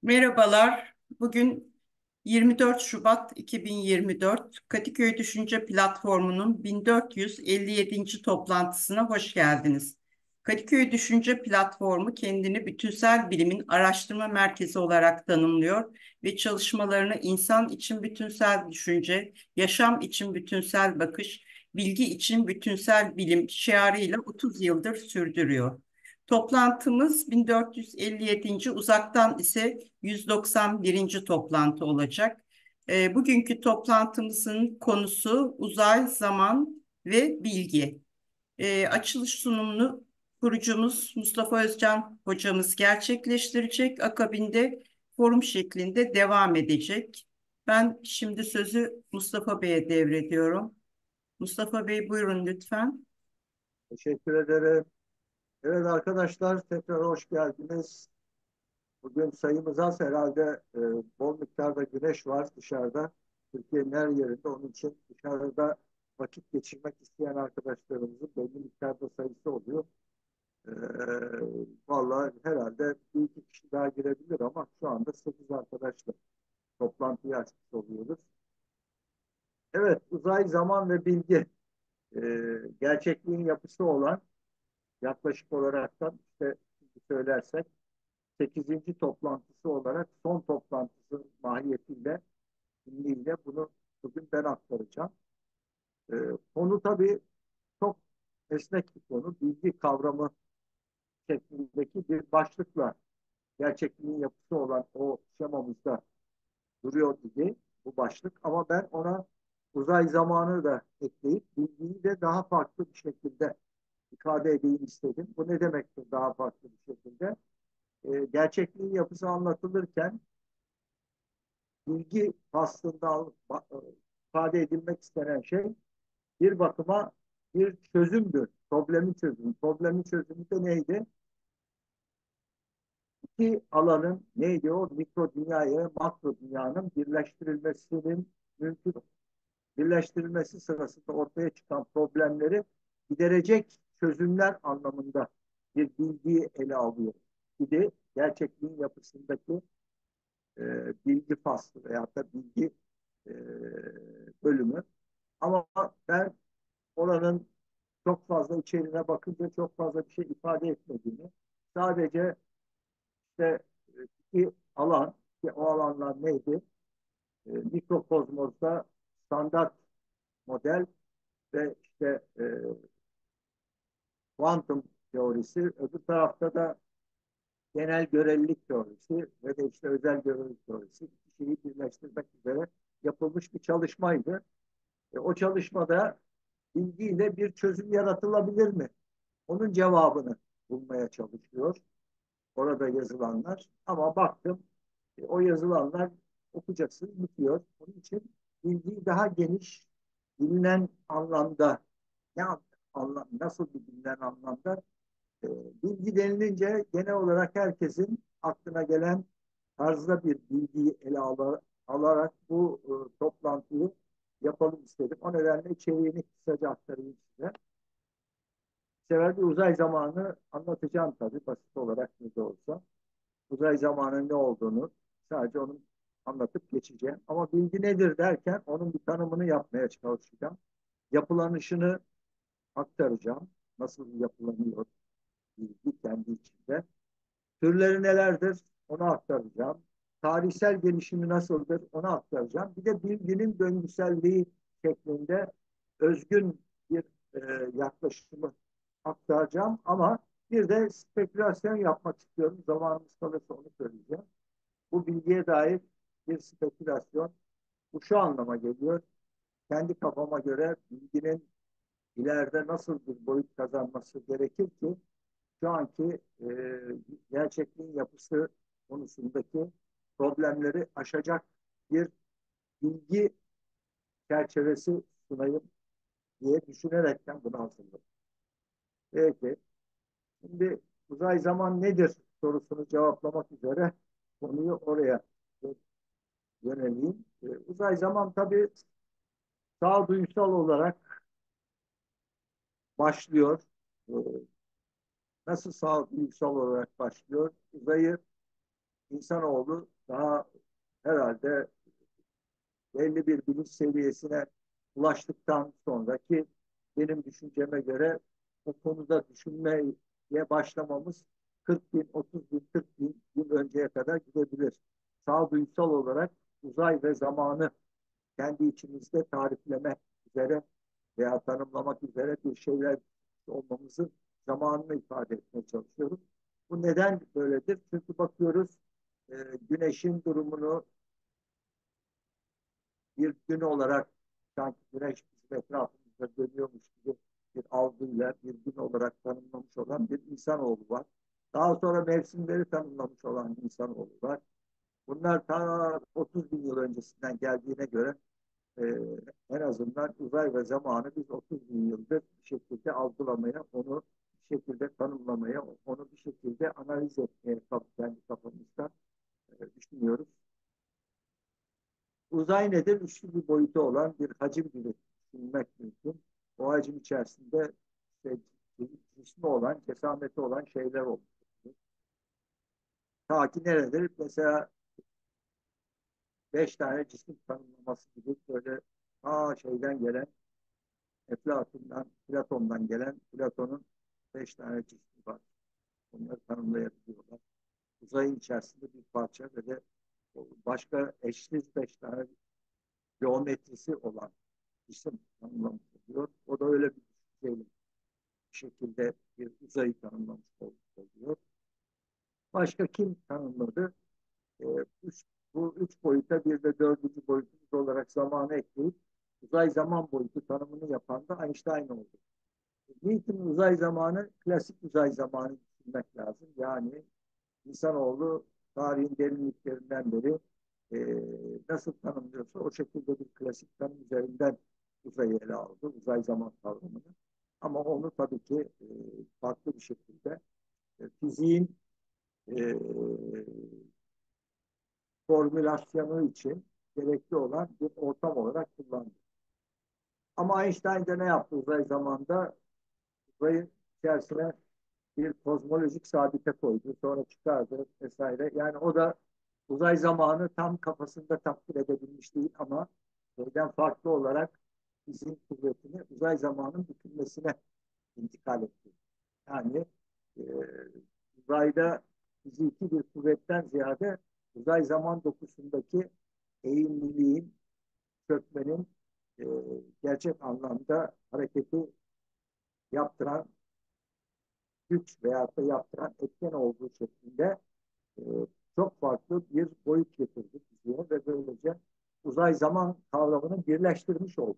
Merhabalar. Bugün 24 Şubat 2024 Kadıköy Düşünce Platformu'nun 1457. toplantısına hoş geldiniz. Kadıköy Düşünce Platformu kendini bütünsel bilimin araştırma merkezi olarak tanımlıyor ve çalışmalarını insan için bütünsel düşünce, yaşam için bütünsel bakış, bilgi için bütünsel bilim şiarıyla 30 yıldır sürdürüyor. Toplantımız 1457. uzaktan ise 191. toplantı olacak. Bugünkü toplantımızın konusu uzay, zaman ve bilgi. Açılış sunumunu kurucumuz Mustafa Özcan hocamız gerçekleştirecek. Akabinde forum şeklinde devam edecek. Ben şimdi sözü Mustafa Bey'e devrediyorum. Mustafa Bey buyurun lütfen. Teşekkür ederim. Evet arkadaşlar tekrar hoş geldiniz. Bugün sayımız az herhalde bol miktarda güneş var dışarıda. Türkiye'nin her yerinde onun için dışarıda vakit geçirmek isteyen arkadaşlarımızın belli miktarda sayısı oluyor. E, Vallahi herhalde bir iki kişi daha girebilir ama şu anda 8 arkadaşla toplantıyı açmış oluyoruz. Evet uzay, zaman ve bilgi gerçekliğin yapısı olan yaklaşık olaraktan işte söylersek sekizinci toplantısı olarak son toplantısı mahiyetiyle ilgili bunu bugün ben aktaracağım. Ee, Konu tabii çok esnek bir konu. Bilgi kavramı şeklindeki bir başlıkla gerçekliğin yapısı olan o şemamızda duruyor idi bu başlık. Ama ben ona uzay zamanı da ekleyip bilgiyi de daha farklı bir şekilde ifade edeyim istedim. Bu ne demektir daha farklı bir şekilde? Gerçekliğin yapısı anlatılırken bilgi aslında ifade edilmek istenen şey bir bakıma bir çözümdür. Problemi çözüm. Problemi çözümü de neydi? İki alanın neydi o? Mikro dünyaya makro dünyanın birleştirilmesinin mümkün birleştirilmesi sırasında ortaya çıkan problemleri giderecek çözümler anlamında bir bilgiyi ele alıyor. Bir gerçekliğin yapısındaki bilgi faslı veya da bilgi e, bölümü. Ama ben oranın çok fazla içeriğine bakınca çok fazla bir şey ifade etmediğini, sadece işte iki alan, ki o alanlar neydi? Mikrokozmosda standart model ve işte kuantum teorisi, öbür tarafta da genel görelilik teorisi ve de işte özel görelilik teorisi iki şeyi birleştirmek üzere yapılmış bir çalışmaydı. O çalışmada bilgiyle bir çözüm yaratılabilir mi? Onun cevabını bulmaya çalışıyor orada yazılanlar. Ama baktım o yazılanlar okuyacaksınız bitiyor. Onun için bilgiyi daha geniş bilinen anlamda ne nasıl bir bilinen anlamda e, bilgi denilince genel olarak herkesin aklına gelen tarzda bir bilgiyi alarak bu toplantıyı yapalım istedim. O nedenle içeriğini kısaca aktarayım size. Bu sefer bir uzay zamanı anlatacağım tabii basit olarak ne de olsa. Uzay zamanının ne olduğunu sadece onu anlatıp geçeceğim. Ama bilgi nedir derken onun bir tanımını yapmaya çalışacağım. Yapılanışını aktaracağım. Nasıl yapılanıyor bilgi kendi içinde. Türleri nelerdir? Onu aktaracağım. Tarihsel gelişimi nasıldır? Onu aktaracağım. Bir de bilginin döngüselliği şeklinde özgün bir yaklaşımı aktaracağım. Ama bir de spekülasyon yapmak istiyorum. Zamanımız kalırsa onu söyleyeceğim. Bu bilgiye dair bir spekülasyon. Bu şu anlama geliyor. Kendi kafama göre bilginin ileride nasıl bir boyut kazanması gerekir ki şu anki gerçekliğin yapısı konusundaki problemleri aşacak bir bilgi çerçevesi sunayım diye düşünerekten bunu hazırladım. Peki, şimdi uzay zaman nedir sorusunu cevaplamak üzere konuyu oraya yöneleyim. Uzay zaman tabii sağduyusal olarak başlıyor. E, Nasıl sağduyusal olarak başlıyor? Uzayı insanoğlu daha herhalde belli bir bilinç seviyesine ulaştıktan sonraki benim düşünceme göre o konuda düşünmeye başlamamız 40 bin, 30 bin, 40 bin yıl önceye kadar gidebilir. Sağduyusal olarak uzay ve zamanı kendi içimizde tariflemek üzere veya tanımlamak üzere bir şeyler olmamızın zamanını ifade etmeye çalışıyoruz. Bu neden böyledir? Çünkü bakıyoruz e, güneşin durumunu bir gün olarak sanki güneş bizim etrafımızda dönüyormuş gibi bir algıyla bir gün olarak tanımlamış olan bir insanoğlu var. Daha sonra mevsimleri tanımlamış olan insanoğlu var. Bunlar ta 30 bin yıl öncesinden geldiğine göre e, en azından uzay ve zamanı biz 30 bin yıldır bir şekilde algılamaya, onu bir şekilde tanımlamaya, onu bir şekilde analiz etmeye kendi kafamızda düşünüyoruz. Uzay nedir? Üçlü bir boyutu olan bir hacim gibi düşünmek mümkün. O hacim içerisinde işte, cismi olan, cesameti olan şeyler olur. Ta ki neredir? Mesela 5 tane cisim tanımlaması gibi böyle şeyden gelen Platon'dan gelen Platon'un 5 tane cismi var. Onları tanımlayabiliyorlar. Uzayın içerisinde bir parça ve de başka eşsiz 5 tane geometrisi olan cisim tanımlamış oluyor. O da öyle bir düşünceyle bir şekilde bir uzayı tanımlamış oluyor. Başka kim tanımladı? E, üç, bu 3 boyuta bir de 4. boyutumuz olarak zamanı ekleyip uzay zaman boyutu tanımını yapan da Einstein oldu. Newton'un uzay zamanı klasik uzay zamanı düşünmek lazım. Yani insanoğlu tarihin derinliklerinden beri nasıl tanımlıyorsa o şekilde bir klasik tanım üzerinden uzayı ele aldı. Uzay zaman kavramını. Ama onu tabii ki farklı bir şekilde fiziğin e, formülasyonu için gerekli olan bir ortam olarak kullandı. Ama Einstein de ne yaptı uzay zamanda? Uzayın içerisine bir kozmolojik sabite koydu. Sonra çıkardı vesaire. Yani o da uzay zamanı tam kafasında takdir edebilmiş değil ama şeyden farklı olarak bizim kuvvetini uzay zamanın bükülmesine intikal etti. Yani e, uzayda fiziki bir kuvvetten ziyade uzay zaman dokusundaki eğimliliğin, çökmenin e, gerçek anlamda hareketi yaptıran güç veyahut da yaptıran etken olduğu şeklinde e, çok farklı bir boyut getirdi fiziğe ve böylece uzay zaman kavramını birleştirmiş oldu.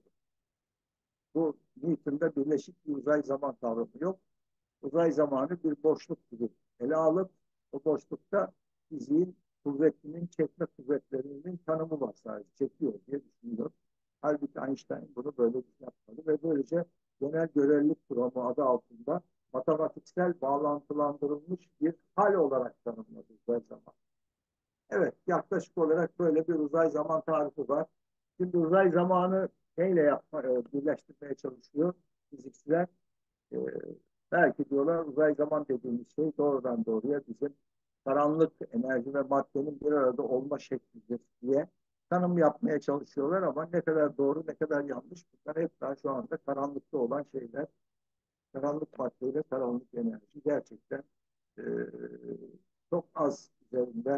Bu Newton'da birleşik bir uzay zaman kavramı yok. Uzay zamanı bir boşluk gibi ele alıp o boşlukta fiziğin kuvvetinin çekme kuvvetlerinin tanımı var sadece. Çekiyor diye düşünüyor. Halbuki Einstein bunu böyle yapmadı ve böylece genel görelilik kuramı adı altında matematiksel bağlantılandırılmış bir hal olarak tanımladı uzay zaman. Evet, yaklaşık olarak böyle bir uzay zaman tarifi var. Şimdi uzay zamanı birleştirmeye çalışıyor fizikçiler? E, belki diyorlar uzay zaman dediğimiz şey doğrudan doğruya bizim karanlık enerji ve maddenin bir arada olma şeklidir diye tanım yapmaya çalışıyorlar ama ne kadar doğru ne kadar yanlış bunlar hep daha şu anda karanlıkta olan şeyler. Karanlık maddeyle karanlık enerji gerçekten e, çok az üzerinde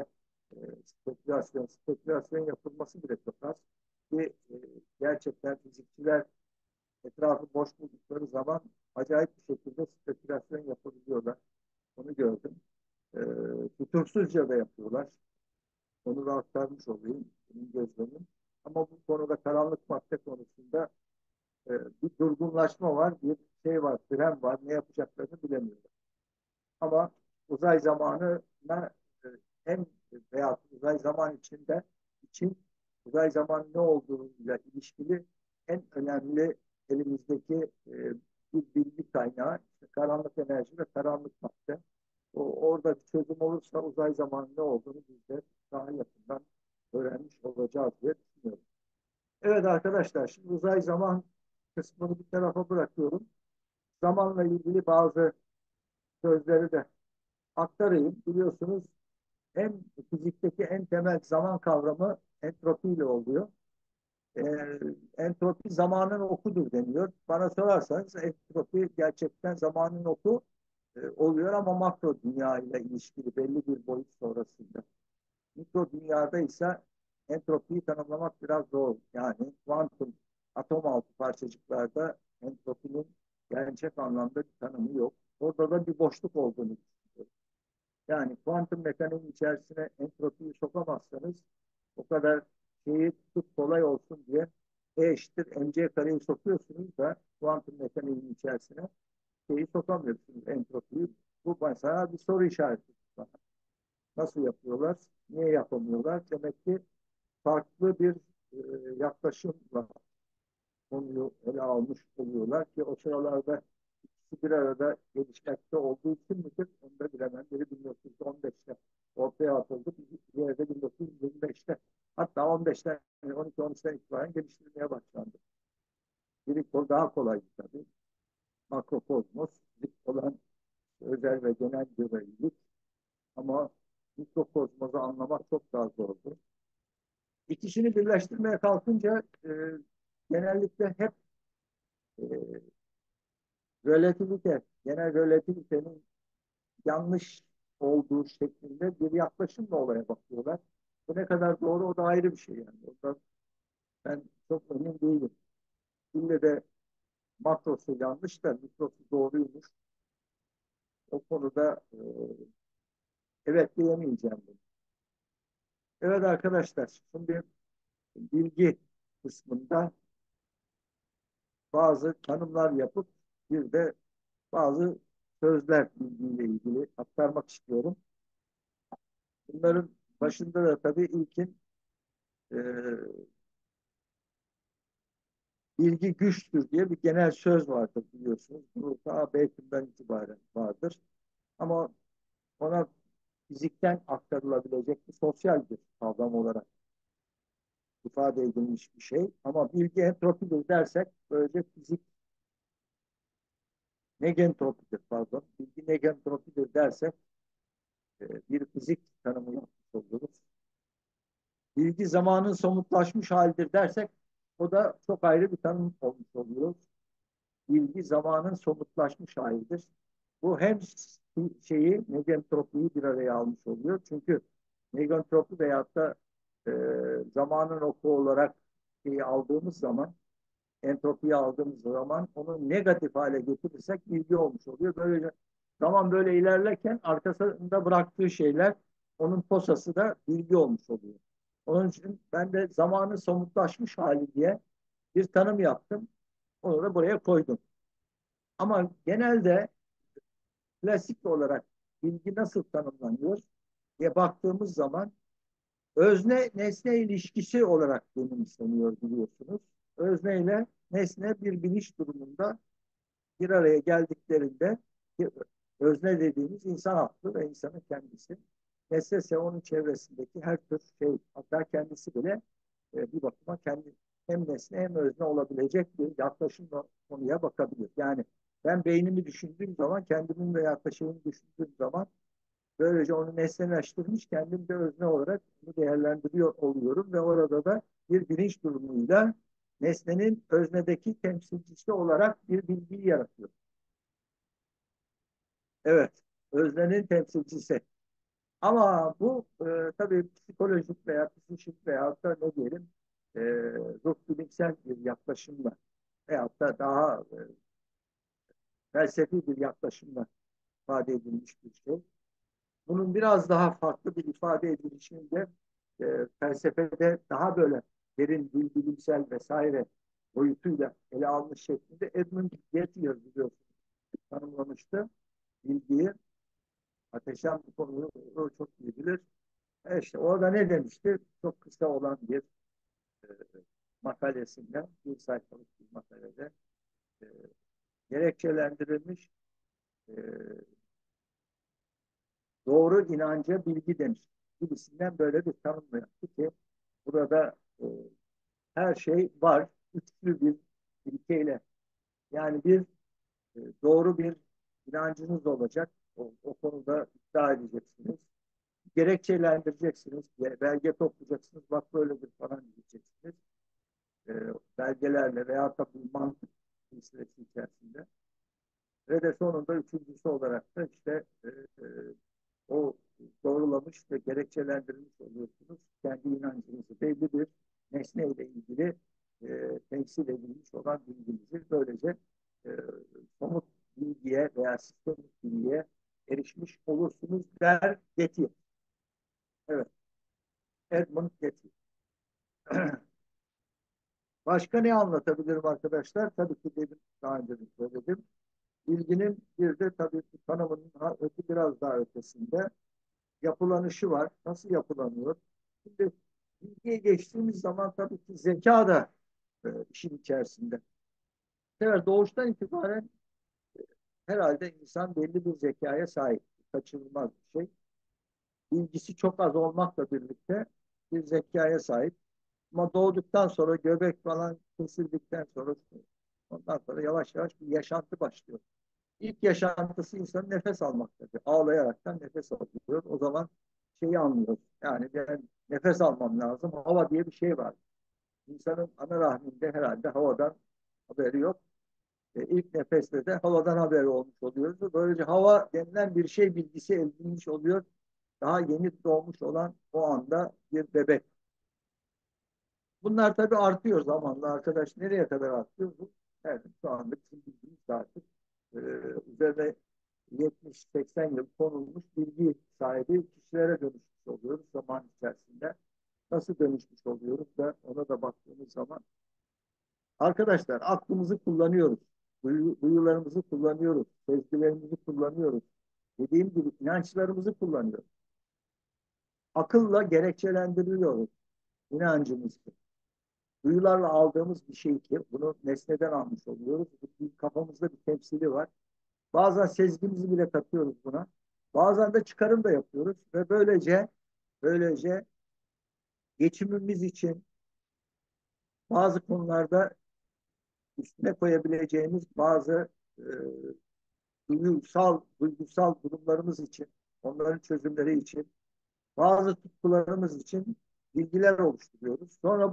spekülasyon yapılması bile çok az. Ki gerçekten fizikçiler etrafı boş buldukları zaman acayip bir şekilde spekülasyon yapabiliyorlar. Onu gördüm. E, fütursuzca da yapıyorlar. Onu da aktarmış olayım. Benim gözlemim. Ama bu konuda karanlık madde konusunda bir durgunlaşma var, bir şey var, fren var. Ne yapacaklarını bilemiyorlar. Ama uzay zamanına hem veya uzay zaman için uzay zaman ne olduğuyla ilişkili en önemli elimizdeki bir bilgi kaynağı işte karanlık enerji ve karanlık madde. Orada bir çözüm olursa uzay zamanı ne olduğunu biz de daha yakından öğrenmiş olacağız diye düşünüyorum. Evet arkadaşlar, şimdi uzay zaman kısmını bir tarafa bırakıyorum. Zamanla ilgili bazı sözleri de aktarayım. Biliyorsunuz Fizikteki en temel zaman kavramı entropiyle oluyor. E, Entropi zamanın okudur deniyor. Bana sorarsanız entropi gerçekten zamanın oku oluyor ama makro dünya ile ilişkili belli bir boyut sonrasında. Mikro dünyada ise entropiyi tanımlamak biraz zor. Yani kuantum atom altı parçacıklarda entropinin gerçek anlamda bir tanımı yok. Orada da bir boşluk olduğunu düşünüyorum. Yani kuantum mekaniğinin içerisine entropiyi sokamazsanız o kadar şeyi tutup kolay olsun diye E eşittir mc kareyi sokuyorsunuz da kuantum mekaniğinin içerisine şeyi sokamıyorsunuz entropiyi. Bu mesela bir soru işareti. Nasıl yapıyorlar? Niye yapamıyorlar? Demek ki farklı bir e, yaklaşımla konuyu ele almış oluyorlar ki o sıralarda ikisi bir arada gelişmekte olduğu için midir? Onu da bilemem. Biri 1915'te ortaya atıldı. Diğeri de 1925'te. Hatta 15'ten, 12-13'ten itibaren geliştirilmeye başlandı. Biri daha kolaydı tabii. Makrokozmos, olan özel ve genel görelilik ama mikrokozmosu anlamak çok daha zordu. İkisini birleştirmeye kalkınca genellikle hep e, relativite, genel relativitenin yanlış olduğu şeklinde bir yaklaşımla olaya bakıyorlar. Bu ne kadar doğru o da ayrı bir şey yani. Orada ben çok emin değilim. Şimdi de makrosu yanlış da mikrosu doğruymuş. O konuda evet diyemeyeceğim bunu. Evet arkadaşlar, şimdi bilgi kısmında bazı tanımlar yapıp bir de bazı sözler bilgiyle ilgili aktarmak istiyorum. Bunların başında da tabii ilkin e, bilgi güçtür diye bir genel söz vardır biliyorsunuz. Bu daha Bacon'dan itibaren vardır. Ama ona fizikten aktarılabilecek bir sosyal bir kavram olarak ifade edilmiş bir şey. Ama bilgi entropidir dersek böylece fizik negentropidir pardon. Bilgi negentropidir dersek bir fizik tanımı yapmış oluruz. Bilgi zamanın somutlaşmış halidir dersek o da çok ayrı bir tanım olmuş oluyor. Bilgi zamanın somutlaşmış halidir. Bu hem negentropiyi bir araya almış oluyor. Çünkü negentropi veyahut da e, zamanın oku olarak aldığımız zaman entropiyi aldığımız zaman onu negatif hale getirirsek bilgi olmuş oluyor. Böylece zaman böyle ilerlerken arkasında bıraktığı şeyler onun posası da bilgi olmuş oluyor. Onun için ben de zamanın somutlaşmış hali diye bir tanım yaptım. Onu da buraya koydum. Ama genelde klasik olarak bilgi nasıl tanımlanıyor diye baktığımız zaman özne nesne ilişkisi olarak benimseniyor biliyorsunuz. Özne ile nesne bir bilinç durumunda bir araya geldiklerinde özne dediğimiz insan aklı ve insanın kendisi. Nesne ise onun çevresindeki her tür şey, hatta kendisi bile bir bakıma kendi hem nesne hem özne olabilecek bir yaklaşımla konuya bakabilir. Yani ben beynimi düşündüğüm zaman, kendimin veya da şeyini düşündüğüm zaman böylece onu nesneleştirmiş, kendim de özne olarak bunu değerlendiriyor oluyorum ve orada da bir bilinç durumuyla nesnenin öznedeki temsilcisi olarak bir bilgiyi yaratıyor. Evet, öznenin temsilcisi. Ama bu tabii psikolojik veya psikik veya da ne diyelim e, ruh bilimsel bir yaklaşımla veyahut da daha felsefi bir yaklaşımla ifade edilmiş bir şey. Bunun biraz daha farklı bir ifade edilişinde felsefede daha böyle derin bilimsel vesaire boyutuyla ele almış şeklinde Edmund Gettier biliyorsunuz tanımlamıştı bilgiyi. Ateşen bu konuyu çok iyi bilir. İşte orada ne demişti? Çok kısa olan bir e, makalesinde, bir sayfalık bir makalede e, gerekçelendirilmiş e, doğru inanca bilgi demiş. Gibisinden böyle bir tanım yaptı ki burada her şey var. Üçlü bir ilkeyle. Yani bir doğru bir inancınız olacak. O konuda iddia edeceksiniz. gerekçelendireceksiniz, belge toplayacaksınız, bak böyledir falan diyeceksiniz. E, belgelerle veya da bir mantık süresi içerisinde. Ve de sonunda üçüncüsü olarak da işte o doğrulamış ve gerekçelendirilmiş oluyorsunuz. Kendi inancınızı belli bir nesneyle ilgili temsil edilmiş olan bilginizi böylece e, somut bilgiye veya sistemik bilgiye erişmiş olursunuz der Getty. Evet, Edmund Getty. Başka ne anlatabilirim arkadaşlar? Tabii ki dedim, daha önce de söyledim. Bilginin bir de tabii ki tanımının biraz daha ötesinde yapılanışı var. Nasıl yapılanıyor? Şimdi bilgiye geçtiğimiz zaman tabii ki zeka da işin içerisinde. Evet, doğuştan itibaren herhalde insan belli bir zekaya sahip. Kaçınılmaz bir şey. Bilgisi çok az olmakla birlikte bir zekaya sahip. Ama doğduktan sonra göbek falan kesildikten sonra ondan sonra yavaş yavaş bir yaşantı başlıyor. İlk yaşantısı insanın nefes almaktadır. Ağlayaraktan nefes alıyor. O zaman şeyi anlıyoruz. Yani ben nefes almam lazım. Hava diye bir şey var. İnsanın ana rahminde herhalde havadan haberi yok. İlk nefeste de havadan haberi olmuş oluyoruz. Böylece hava denilen bir şey bilgisi edinmiş oluyor. Daha yeni doğmuş olan o anda bir bebek. Bunlar tabii artıyor zamanla arkadaş. Nereye kadar artıyor bu? Evet, şu anda bizim bildiğimiz artık e, üzerine 70-80 yıl konulmuş bilgi sahibi kişilere dönüşmüş oluyoruz zaman içerisinde. Nasıl dönüşmüş oluyoruz da ona da baktığımız zaman arkadaşlar aklımızı kullanıyoruz. Duyularımızı kullanıyoruz. Sezgilerimizi kullanıyoruz. Dediğim gibi inançlarımızı kullanıyoruz. Akılla gerekçelendiriyoruz inancımızı. Duyularla aldığımız bir şey ki bunu nesneden almış oluyoruz. Kafamızda bir temsili var. Bazen sezgimizi bile katıyoruz buna. Bazen de çıkarım da yapıyoruz ve böylece geçimimiz için bazı konularda üstüne koyabileceğimiz bazı duygusal durumlarımız için, onların çözümleri için, bazı tutkularımız için bilgiler oluşturuyoruz. Sonra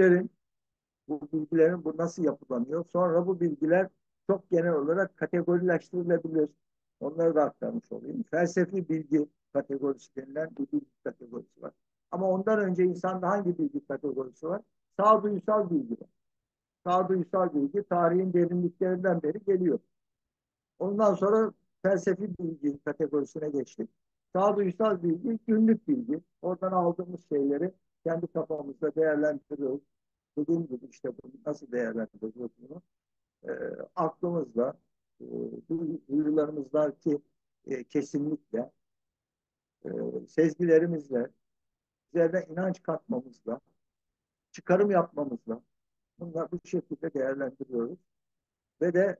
bu bilgilerin bu nasıl yapılanıyor? Sonra bu bilgiler çok genel olarak kategorileştirilebilir. Onları da aktarmış olayım. Felsefi bilgi kategorisi denilen bir bilgi kategorisi var. Ama ondan önce insanda hangi bilgi kategorisi var? Sağduyusal bilgi var. Sağduyusal bilgi tarihin derinliklerinden beri geliyor. Ondan sonra felsefi bilgi kategorisine geçtik. Sağduyusal bilgi, günlük bilgi. Oradan aldığımız şeyleri kendi kafamızda değerlendiriyoruz. Dediğim gibi işte bunu nasıl değerlendiriyoruz bunu? E, aklımızla, e, duyularımızdaki kesinlikle, e, sezgilerimizle, üzerine inanç katmamızla, çıkarım yapmamızla bunlar bu şekilde değerlendiriyoruz. Ve de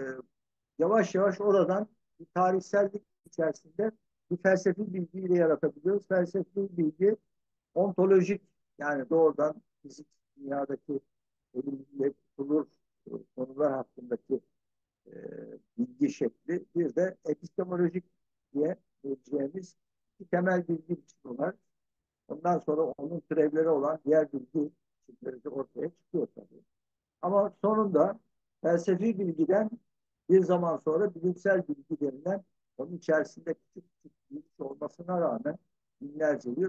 yavaş yavaş oradan bir tarihsellik içerisinde bir felsefi bilgiyi de yaratabiliyoruz. Felsefi bilgi ontolojik yani doğrudan fizik dünyadaki elimizde tutulur konular hakkındaki e, bilgi şekli. Bir de epistemolojik diye diyeceğimiz bir temel bilgi biçimi var. Ondan sonra onun türevleri olan diğer bilgi biçimleri de ortaya çıkıyor tabii. Ama sonunda felsefi bilgiden bir zaman sonra bilimsel bilgi denilen onun içerisinde küçük küçük bilgi olmasına rağmen binlerce yıl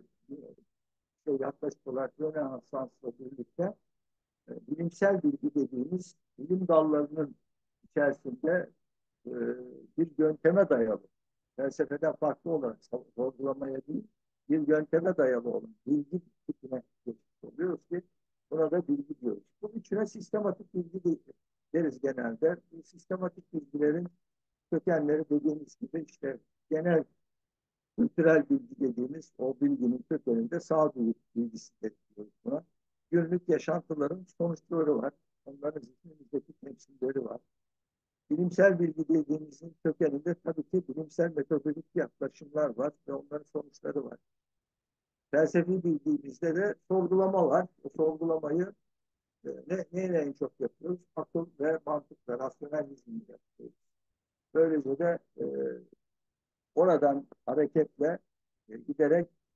yaklaşık olarak Rönesans'la birlikte bilimsel bilgi dediğimiz bilim dallarının içerisinde e, bir yönteme dayalı, felsefeden farklı olarak sorgulamaya değil, bir yönteme dayalı olan bilgi tipine geçmiş oluyoruz ki burada bilgi diyoruz. Bu üçüne sistematik bilgi deriz genelde. Bu sistematik bilgilerin kökenleri dediğimiz gibi işte genel kültürel bilgi dediğimiz o bilginin kökeninde sağduyu bilgisi diyoruz buna. Günlük yaşantıların sonuçları var. Onların zihnimizdeki temsilleri var. Bilimsel bilgi dediğimizin kökeninde tabii ki bilimsel metodolojik yaklaşımlar var ve onların sonuçları var. Felsefi bilgimizde de sorgulama var. O sorgulamayı neyle en çok yapıyoruz? Akıl ve mantıkla, rasyonalizmle yapıyoruz. Böylece de oradan hareketle giderek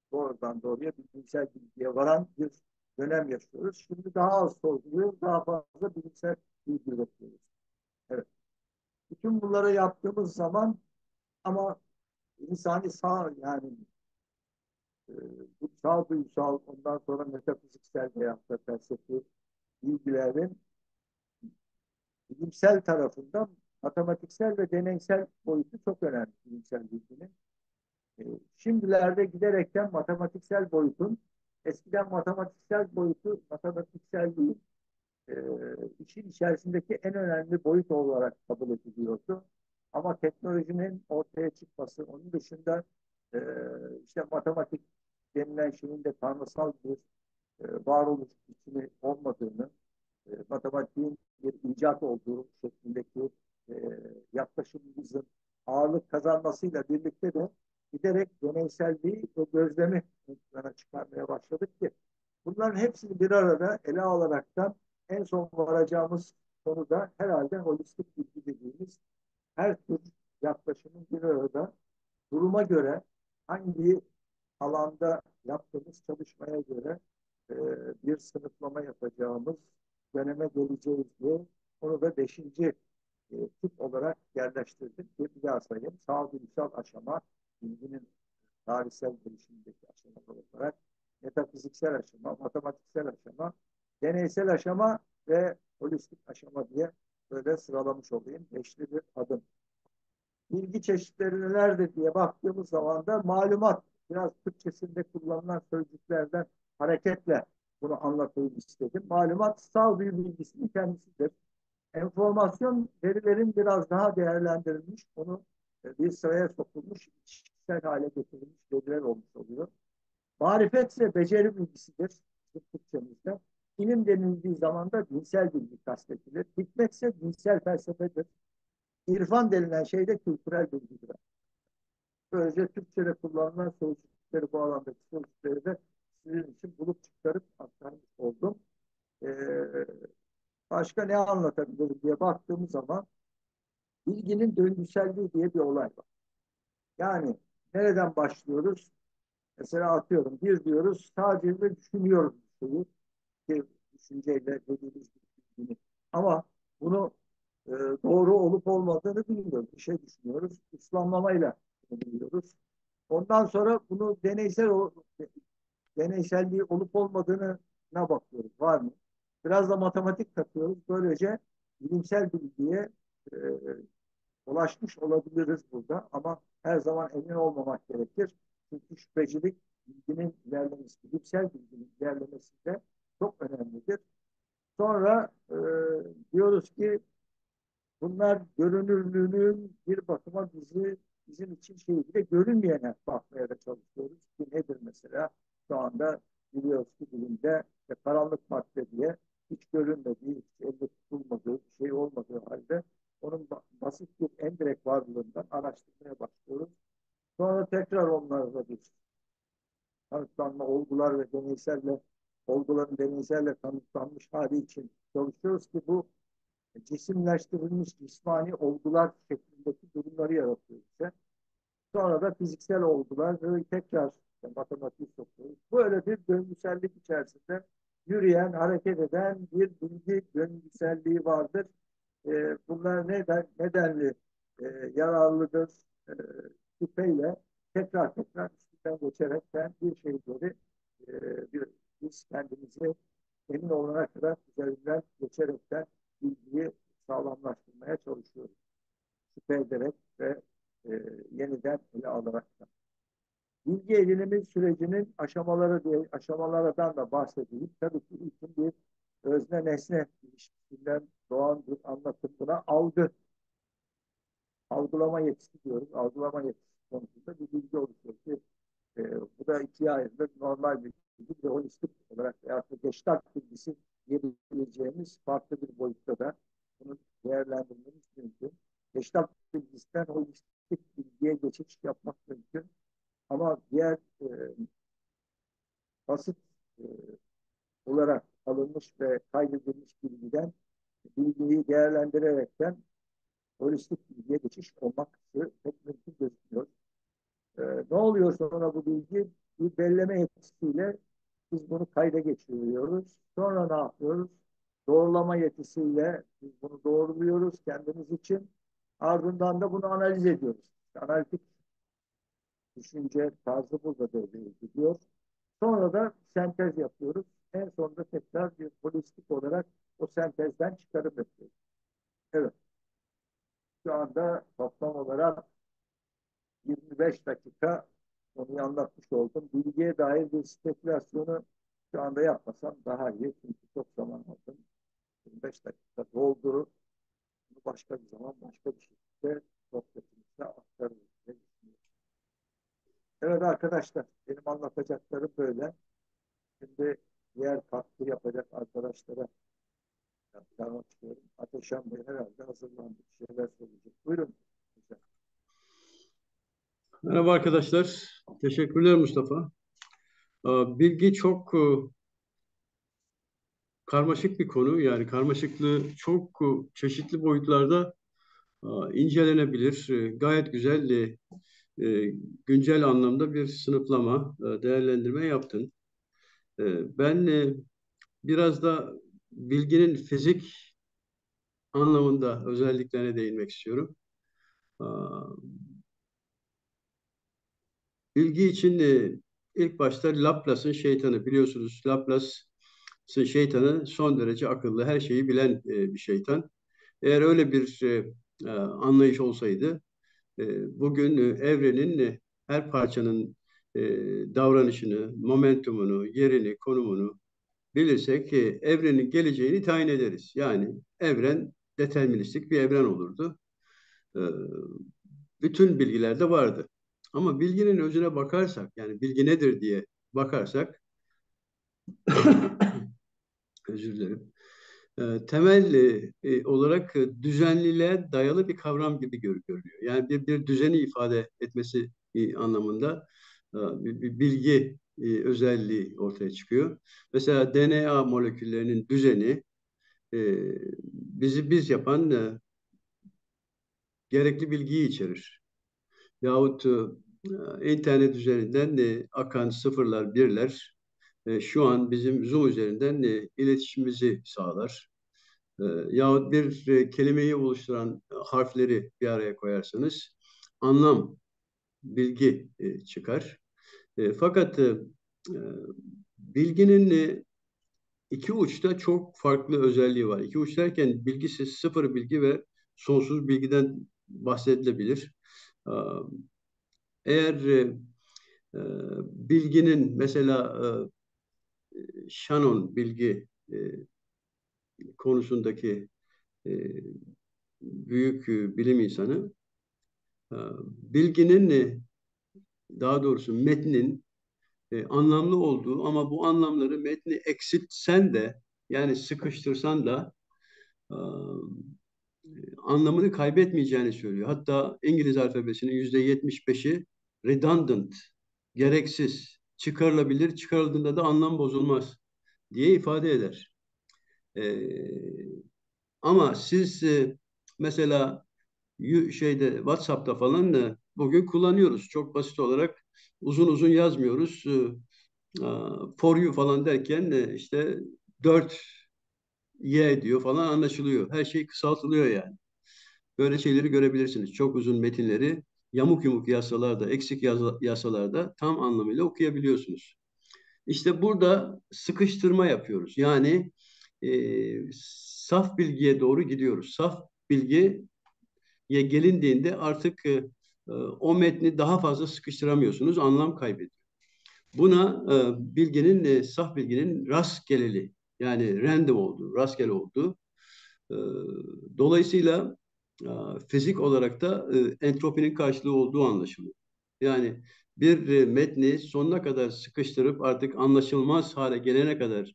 doğrudan doğruya bilimsel bilgiye varan bir dönem yaşıyoruz. Şimdi daha az sorguluyoruz, daha fazla bilimsel bilgi üretiyoruz. Evet. Bütün bunları yaptığımız zaman ama insani sağ yani e, bu sağduyusal ondan sonra metafiziksel veyahut da felsefi bilgilerin bilimsel tarafında matematiksel ve deneysel boyutu çok önemli bilimsel bilginin. E, Şimdilerde giderekten matematiksel boyutun eskiden matematiksel boyutu matematiksel değil e, işin içerisindeki en önemli boyut olarak kabul ediliyordu. Ama teknolojinin ortaya çıkması, onun dışında e, işte matematik denilen şeyin de tanrısal bir varoluş biçimi olmadığını, matematiğin bir icat olduğu şeklindeki e, yaklaşımımızın ağırlık kazanmasıyla birlikte de giderek deneyselliği ve gözlemi ön plana çıkarmaya başladık ki bunların hepsini bir arada ele alaraktan en son varacağımız konuda herhalde holistik bilgi dediğimiz her tür yaklaşımın bir arada duruma göre hangi alanda yaptığımız çalışmaya göre e, bir sınıflama yapacağımız döneme geleceğiz diye onu da beşinci tip olarak yerleştirdik. Bir daha sayayım. Sağduyusal aşama, bilginin tarihsel gelişimindeki aşamalar olarak metafiziksel aşama, matematiksel aşama, deneysel aşama ve holistik aşama diye böyle sıralamış olayım. Beşli bir adım. Bilgi çeşitleri nelerdir diye baktığımız zaman da malumat, biraz Türkçesinde kullanılan sözcüklerden hareketle bunu anlatayım istedim. Malumat sağduyu bilgisinin kendisidir. Enformasyon verilerin biraz daha değerlendirilmiş, onu bir sıraya sokulmuş, kişisel hale getirilmiş veriler olmuş oluyor. Marifet ise beceri bilgisidir Türkçemizde. İlim denildiği zaman da dinsel bilgi kastedilir. Hikmet ise dinsel felsefedir. İrfan denilen şey de kültürel bilgidir. Böylece Türkçe'de kullanılan sözcükleri bu alandaki sözcükleri de sizin için bulup çıkarıp aktarmış oldum. Ee, Başka ne anlatabilirim diye baktığımız zaman bilginin döngüselliği diye bir olay var. Yani nereden başlıyoruz? Mesela atıyorum bir diyoruz sadece de düşünüyoruz şeyi, bir düşünceyle dediğimiz bilgini. Ama bunu doğru olup olmadığını bilmiyoruz. Bir şey düşünüyoruz. İslamlamayla biliyoruz. Ondan sonra bunu deneyselliği olup olmadığına bakıyoruz. Var mı? Biraz da matematik katıyoruz. Böylece bilimsel bilgiye e, ulaşmış olabiliriz burada. Ama her zaman emin olmamak gerekir. Çünkü şüphecilik bilginin ilerlemesi, bilimsel bilginin ilerlemesinde çok önemlidir. Sonra diyoruz ki bunlar görünürlüğünün bir bakıma bizim için bir de görünmeyene bakmaya da çalışıyoruz. Ki nedir mesela? Şu anda biliyoruz ki bilimde karanlık madde diye hiç görünmediği, hiç elde tutulmadığı bir şey olmadığı halde onun basit bir endirekt varlığından araştırmaya başlıyoruz. Sonra tekrar onlarla bir kanıtlanma olgular ve olguların deneyselle kanıtlanmış hali için çalışıyoruz ki bu cisimleştirilmiş cismani olgular şeklindeki durumları yaratıyor bize. Sonra da fiziksel olgular ve tekrar matematiği sokuyoruz. Böyle bir döngüsellik içerisinde yürüyen, hareket eden bir bilgi döngüselliği vardır. Bunlar nedenli yararlıdır şüpheyle tekrar üstünden geçerekten bir şeyleri bir, biz kendimizi emin olana kadar üzerinden geçerekten bilgiyi sağlamlaştırmaya çalışıyoruz. Şüphe ederek ve e, yeniden ele alarak. Bilgi edinimi sürecinin aşamalardan da bahsedeyim. Tabii ki ilkin bir özne nesne ilişkisinden doğan bir anlatım. Buna algılama yetisi diyoruz. Algılama yetisi konusunda bir bilgi oluşuyor ki bu da ikiye ayrılır. Normal bir bilgi ve holistik olarak veyahut da Gestalt bilgisi diyebileceğimiz farklı bir boyutta da bunu değerlendirmemiz mümkün. Gestalt bilgisinden holistik bilgiye geçiş yapmak mümkün. Ama diğer basit e, olarak alınmış ve kaydedilmiş bilgiyi değerlendirerekten holistik bilgiye geçiş olması pek mümkün gözükmüyor. Ne oluyor sonra bu bilgi? bir belleme yetisiyle biz bunu kayda geçiriyoruz. Sonra ne yapıyoruz? Doğrulama yetisiyle biz bunu doğruluyoruz kendimiz için. Ardından da bunu analiz ediyoruz. Analitik düşünce tarzı burada devreye gidiyor. Sonra da sentez yapıyoruz. En sonunda tekrar bir holistik olarak o sentezden çıkarım yapıyoruz. Evet, şu anda toplam olarak 25 dakika konuyu anlatmış oldum. Bilgiye dair bir spekülasyonu şu anda yapmasam daha iyi. Çünkü çok zaman aldım. 25 dakika doldurup bunu başka bir zaman başka bir şekilde sohbetimize aktarırız diye düşünüyorum. Evet arkadaşlar, benim anlatacaklarım böyle. Şimdi diğer katkı yapacak arkadaşlara aktarmak istiyorum. Ateşen Bey herhalde hazırlandı. Bir şeyler söyleyecek. Buyurun. Merhaba arkadaşlar. Teşekkürler Mustafa. Bilgi çok karmaşık bir konu. Yani karmaşıklığı çok çeşitli boyutlarda incelenebilir. Gayet güzel, güncel anlamda bir sınıflama, değerlendirme yaptın. Ben biraz da bilginin fizik anlamında özelliklerine değinmek istiyorum. Bilgi için ilk başta Laplace'ın şeytanı biliyorsunuz. Laplace'ın şeytanı son derece akıllı, her şeyi bilen bir şeytan. Eğer öyle bir anlayış olsaydı, bugün evrenin her parçanın e, davranışını, momentumunu, yerini, konumunu bilirsek evrenin geleceğini tayin ederiz. Yani evren deterministik bir evren olurdu. E, Bütün bilgiler de vardı. Ama bilginin özüne bakarsak, yani bilgi nedir diye bakarsak, özür dilerim, temel olarak düzenliliğe dayalı bir kavram gibi görünüyor. Yani bir düzeni ifade etmesi anlamında bir bilgi özelliği ortaya çıkıyor. Mesela DNA moleküllerinin düzeni e, bizi biz yapan gerekli bilgiyi içerir. Yahut internet üzerinden akan sıfırlar, birler şu an bizim Zoom üzerinden iletişimimizi sağlar. Yahut bir kelimeyi oluşturan harfleri bir araya koyarsanız anlam, bilgi çıkar. Fakat e, bilginin iki uçta çok farklı özelliği var. İki uç derken bilgisiz sıfır bilgi ve sonsuz bilgiden bahsedilebilir. E, Eğer e, bilginin mesela Shannon bilgi konusundaki e, büyük bilim insanı bilginin daha doğrusu metnin anlamlı olduğu ama bu anlamları metni eksiltsen de yani sıkıştırsan da e, anlamını kaybetmeyeceğini söylüyor. Hatta İngiliz alfabesinin %75'i redundant, gereksiz, çıkarılabilir, çıkarıldığında da anlam bozulmaz diye ifade eder. E, Ama siz mesela şeyde WhatsApp'ta falan bugün kullanıyoruz. Çok basit olarak uzun uzun yazmıyoruz. For you falan derken işte 4Y diyor falan anlaşılıyor. Her şey kısaltılıyor yani. Böyle şeyleri görebilirsiniz. Çok uzun metinleri yamuk yumuk yazsalarda, eksik yazsalarda tam anlamıyla okuyabiliyorsunuz. İşte burada sıkıştırma yapıyoruz. Yani saf bilgiye doğru gidiyoruz. Saf bilgiye gelindiğinde artık o metni daha fazla sıkıştıramıyorsunuz, anlam kaybediyor. Buna saf bilginin rastgeleli, yani random olduğu, rastgele olduğu. E, Dolayısıyla fizik olarak da entropinin karşılığı olduğu anlaşılıyor. Yani bir metni sonuna kadar sıkıştırıp artık anlaşılmaz hale gelene kadar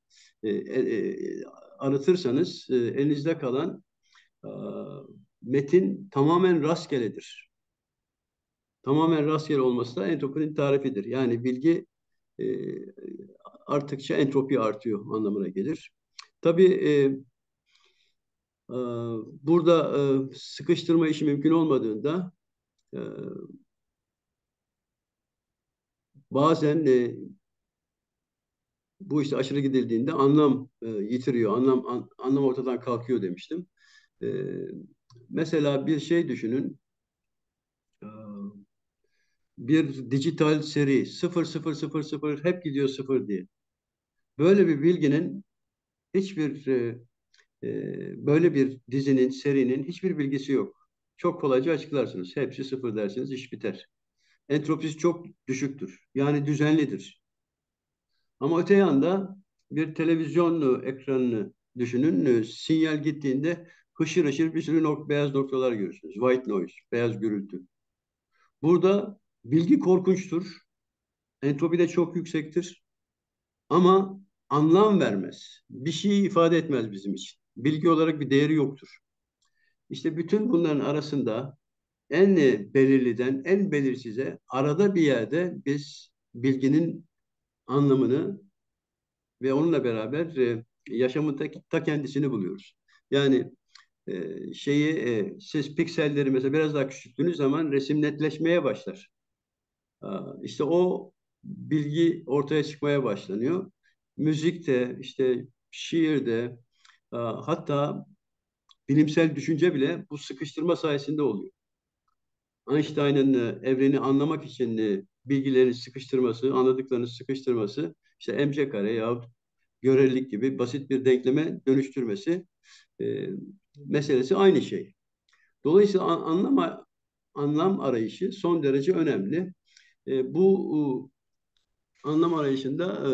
arıtırsanız elinizde kalan e, metin tamamen rastgeledir. Tamamen rastgele olması da entropinin tarifidir. Yani bilgi e, arttıkça entropi artıyor anlamına gelir. Tabii e, burada sıkıştırma işi mümkün olmadığında e, bazen bu işte aşırı gidildiğinde anlam yitiriyor, anlam ortadan kalkıyor demiştim. E, Mesela bir şey düşünün, e, bir dijital seri 0 0 0 0 hep gidiyor sıfır diye. Böyle bir bilginin hiçbir böyle bir dizinin, serinin hiçbir bilgisi yok. Çok kolayca açıklarsınız. Hepsi sıfır dersiniz, iş biter. Entropisi çok düşüktür. Yani düzenlidir. Ama öte yanda bir televizyon ekranını düşünün. Sinyal gittiğinde hışır hışır bir sürü beyaz noktalar görürsünüz. White noise, beyaz gürültü. Burada bilgi korkunçtur. Entropi de çok yüksektir. Ama anlam vermez. Bir şey ifade etmez bizim için. Bilgi olarak bir değeri yoktur. İşte bütün bunların arasında en belirliden en belirsize arada bir yerde biz bilginin anlamını ve onunla beraber yaşamın ta kendisini buluyoruz. Yani siz pikselleri mesela biraz daha küçülttüğünüz zaman resim netleşmeye başlar. İşte o bilgi ortaya çıkmaya başlanıyor. Müzikte, işte şiirde, hatta bilimsel düşünce bile bu sıkıştırma sayesinde oluyor. Einstein'ın evreni anlamak için bilgileri sıkıştırması, anladıklarını sıkıştırması, işte mc kare yahut görelilik gibi basit bir denkleme dönüştürmesi e, meselesi aynı şey. Dolayısıyla anlam arayışı son derece önemli. Bu anlam arayışında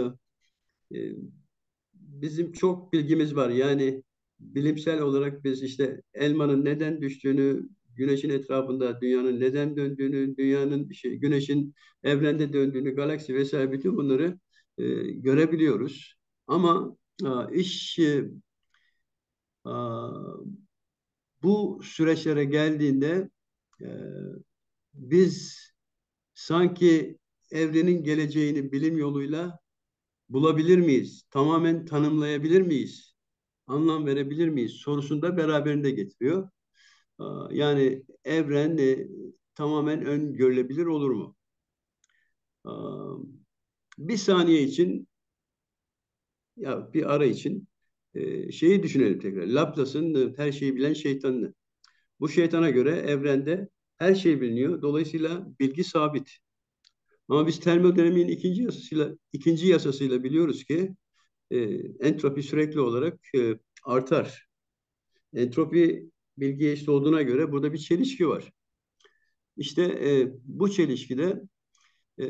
bizim çok bilgimiz var. Yani bilimsel olarak biz işte elmanın neden düştüğünü, güneşin etrafında dünyanın neden döndüğünü, güneşin evrende döndüğünü, galaksi vesaire bütün bunları görebiliyoruz. Ama iş bu süreçlere geldiğinde e, biz sanki evrenin geleceğini bilim yoluyla bulabilir miyiz? Tamamen tanımlayabilir miyiz? Anlam verebilir miyiz sorusunu da beraberinde getiriyor. Yani evren tamamen öngörülebilir olur mu? Bir saniye için, ya bir ara için şeyi düşünelim tekrar. Laplace'ın her şeyi bilen şeytanını. Bu şeytana göre evrende her şey biliniyor. Dolayısıyla bilgi sabit. Ama biz termodinamiğin ikinci yasasıyla biliyoruz ki e, entropi sürekli olarak artar. Entropi bilgiye eşit olduğuna göre burada bir çelişki var. İşte bu çelişkide e,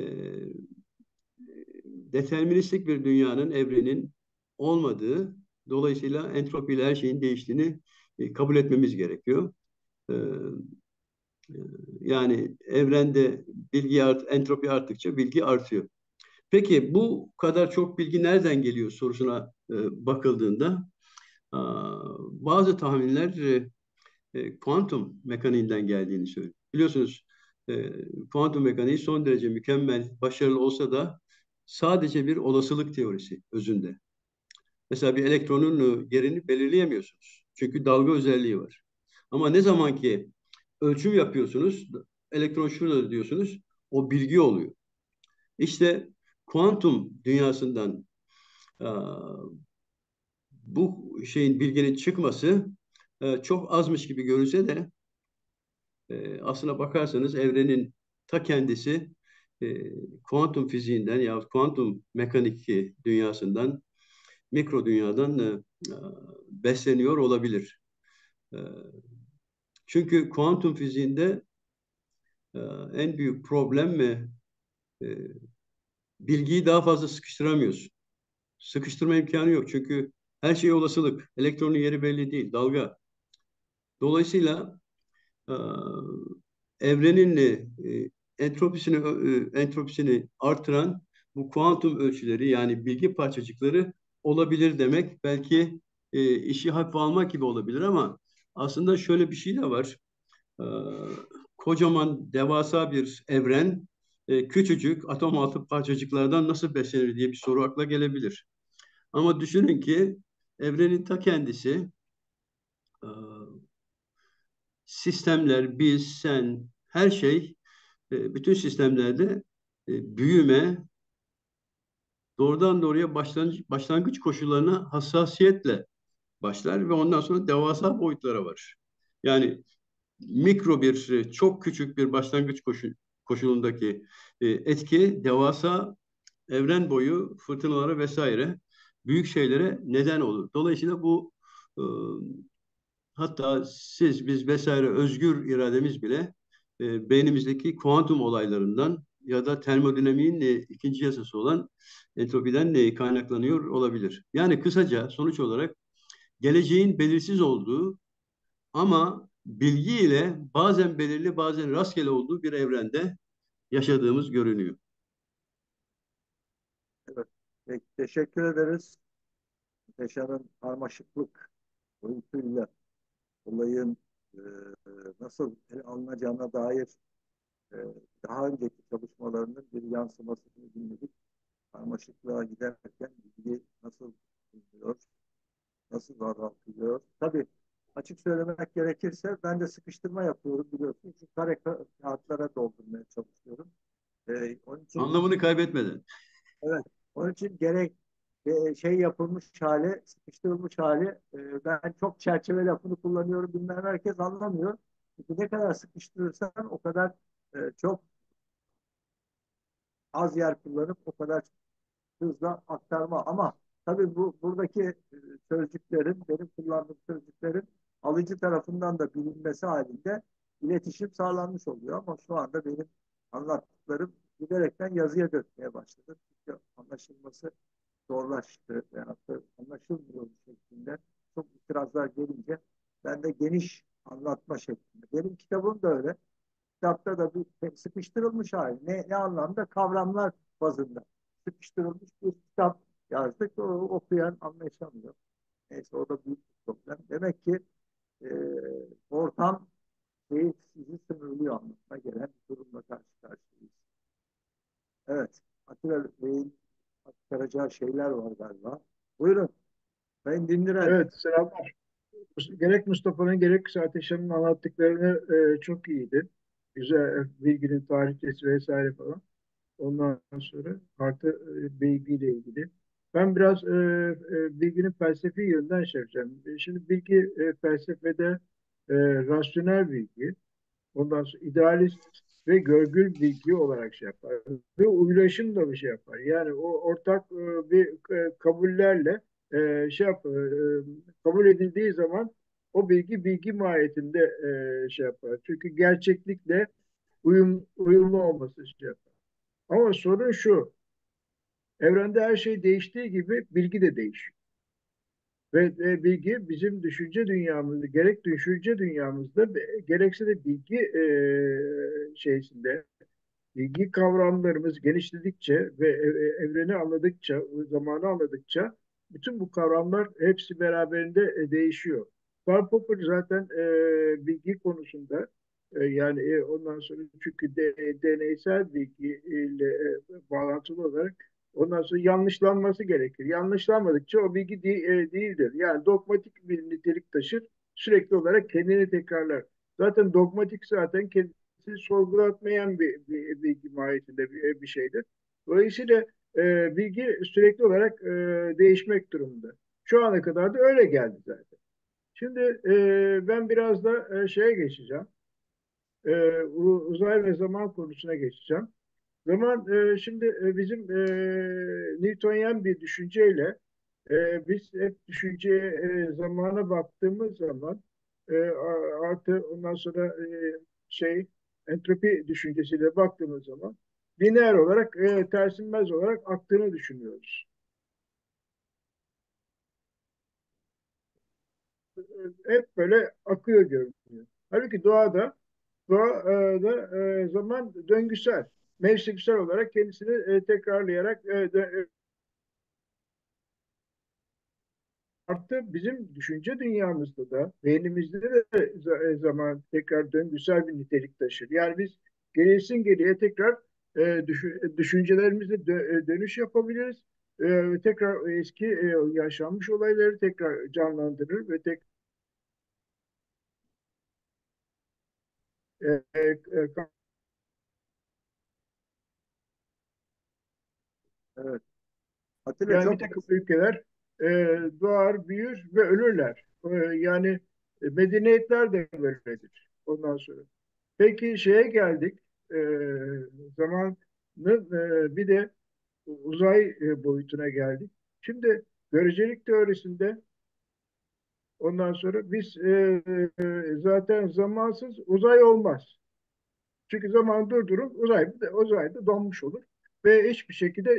deterministik bir dünyanın, evrenin olmadığı, dolayısıyla entropiyle her şeyin değiştiğini kabul etmemiz gerekiyor. E, Yani evrende entropi arttıkça bilgi artıyor. Peki bu kadar çok bilgi nereden geliyor sorusuna bakıldığında bazı tahminler kuantum mekaniğinden geldiğini söylüyor. Biliyorsunuz kuantum mekaniği son derece mükemmel, başarılı olsa da sadece bir olasılık teorisi özünde. Mesela bir elektronun yerini belirleyemiyorsunuz. Çünkü dalga özelliği var. Ama ne zaman ki ölçüm yapıyorsunuz, elektron şurada diyorsunuz, o bilgi oluyor. İşte kuantum dünyasından bu şeyin bilginin çıkması çok azmış gibi görünse de aslına bakarsanız evrenin ta kendisi kuantum fiziğinden ya kuantum mekanik dünyasından, mikro dünyadan besleniyor olabilir. E, Çünkü kuantum fiziğinde e, en büyük problem e, bilgiyi daha fazla sıkıştıramıyorsun. Sıkıştırma imkanı yok çünkü her şey olasılık. Elektronun yeri belli değil, dalga. Dolayısıyla e, evrenin entropisini artıran bu kuantum ölçüleri yani bilgi parçacıkları olabilir demek. Belki işi hafife almak gibi olabilir ama aslında şöyle bir şey de var. E, Kocaman, devasa bir evren küçücük atom altı parçacıklardan nasıl beslenir diye bir soru akla gelebilir. Ama düşünün ki evrenin ta kendisi e, sistemler, biz, sen, her şey bütün sistemlerde büyüme doğrudan doğruya başlangıç koşullarına hassasiyetle başlar ve ondan sonra devasa boyutlara varır. Yani mikro bir, çok küçük bir başlangıç koşulundaki etki devasa evren boyu fırtınalara vesaire büyük şeylere neden olur. Dolayısıyla bu e, hatta siz, biz vesaire özgür irademiz bile beynimizdeki kuantum olaylarından ya da termodinamiğin ikinci yasası olan entropiden kaynaklanıyor olabilir. Yani kısaca sonuç olarak geleceğin belirsiz olduğu ama bilgi ile bazen belirli bazen rastgele olduğu bir evrende yaşadığımız görünüyor. Evet. Peki, teşekkür ederiz. Yaşanan karmaşıklık boyutuyla olayın e, nasıl ele alınacağına dair e, daha önceki çalışmalarının bir yansımasını dinledik. Karmaşıklığa giderken bilgi nasıl bulunuyor, nasıl azaltılıyor. Tabii açık söylemek gerekirse ben de sıkıştırma yapıyorum biliyorsun. Şu kare kağıtlara doldurmaya çalışıyorum. Onun için Anlamını kaybetmeden. evet, onun için gerek şey yapılmış hali, sıkıştırılmış hali ben çok çerçeve lafını kullanıyorum. Bilmem herkes anlamıyor. Çünkü ne kadar sıkıştırırsan o kadar çok az yer kullanıp o kadar hızla aktarma. Ama tabii buradaki sözcüklerin, benim kullandığım sözcüklerin alıcı tarafından da bilinmesi halinde iletişim sağlanmış oluyor. Ama şu anda benim anlattıklarım giderekten yazıya dökmeye başladı. Çünkü anlaşılması zorlaştı veyahut da anlaşılmıyor şeklinde çok itirazlar gelince ben de geniş anlatma şeklinde. Benim kitabım da öyle. Kitapta da bir sıkıştırılmış hali. Ne anlamda? Kavramlar bazında. Sıkıştırılmış bir kitap yazdık. O okuyan anlaşamıyor. Neyse o da büyük bir problem. Demek ki e, ortam sizi sınırlıyor anlamına gelen bir durumla karşı karşıyayız. Evet. Atilla Bey'in aktaracağı şeyler var galiba. Buyurun. Ben dindiren. Evet, selamlar. Gerek Mustafa'nın gerek Ateşan'ın anlattıklarını çok iyiydi. Güzel bilginin tarihçesi vesaire falan. Ondan sonra artı bilgiyle ilgili. Ben biraz bilginin felsefi yönden şey yapacağım. Şimdi bilgi felsefede rasyonel bilgi. Ondan sonra idealist ve görgül bilgi olarak şey yapar. Ve uylaşım da bir şey yapar. Yani o ortak bir kabullerle şey yap, kabul edildiği zaman o bilgi bilgi mahiyetinde şey yapar. Çünkü gerçeklikle uyumlu olması şey yapar. Ama sorun şu, evrende her şey değiştiği gibi bilgi de değişiyor. Ve bilgi bizim düşünce dünyamızda, gerek düşünce dünyamızda gerekse de bilgi şeysinde, bilgi kavramlarımız genişledikçe ve evreni anladıkça, zamanı anladıkça bütün bu kavramlar hepsi beraberinde değişiyor. Karl Popper zaten bilgi konusunda yani ondan sonra çünkü deneysel bilgi ile bağlantılı olarak ondan sonra yanlışlanması gerekir. Yanlışlanmadıkça o bilgi değildir. Yani dogmatik bir nitelik taşır, sürekli olarak kendini tekrarlar. Zaten dogmatik zaten sorgulatmayan bir bilgi mahiyetinde bir şeydir. Dolayısıyla bilgi sürekli olarak değişmek durumunda. Şu ana kadar da öyle geldi zaten. Şimdi ben biraz da şeye geçeceğim. Uzay ve zaman konusuna geçeceğim. Zaman şimdi bizim Newtonyen bir düşünceyle biz hep düşünceye zamana baktığımız zaman artı ondan sonra şey entropi düşüncesiyle baktığımız zaman lineer olarak tersinmez olarak aktığını düşünüyoruz. Hep böyle akıyor görünüyor. Halbuki doğada zaman döngüsel, mevsimsel olarak kendisini tekrarlayarak artı bizim düşünce dünyamızda da beynimizde de zaman tekrar döngüsel bir nitelik taşır. Yani biz geriye tekrar düşüncelerimizde dönüş yapabiliriz. Tekrar eski yaşanmış olayları tekrar canlandırır ve e, e, Evet. Atilla Yani bir çok takım ülkeler e, doğar, büyür ve ölürler. Yani medeniyetler de böyledir ondan sonra. Peki şeye geldik. E, Zamanın bir de uzay boyutuna geldik. Şimdi görecelik teorisinde ondan sonra biz zaten zamansız uzay olmaz. Çünkü zaman durdurur, uzayda donmuş olur ve hiçbir şekilde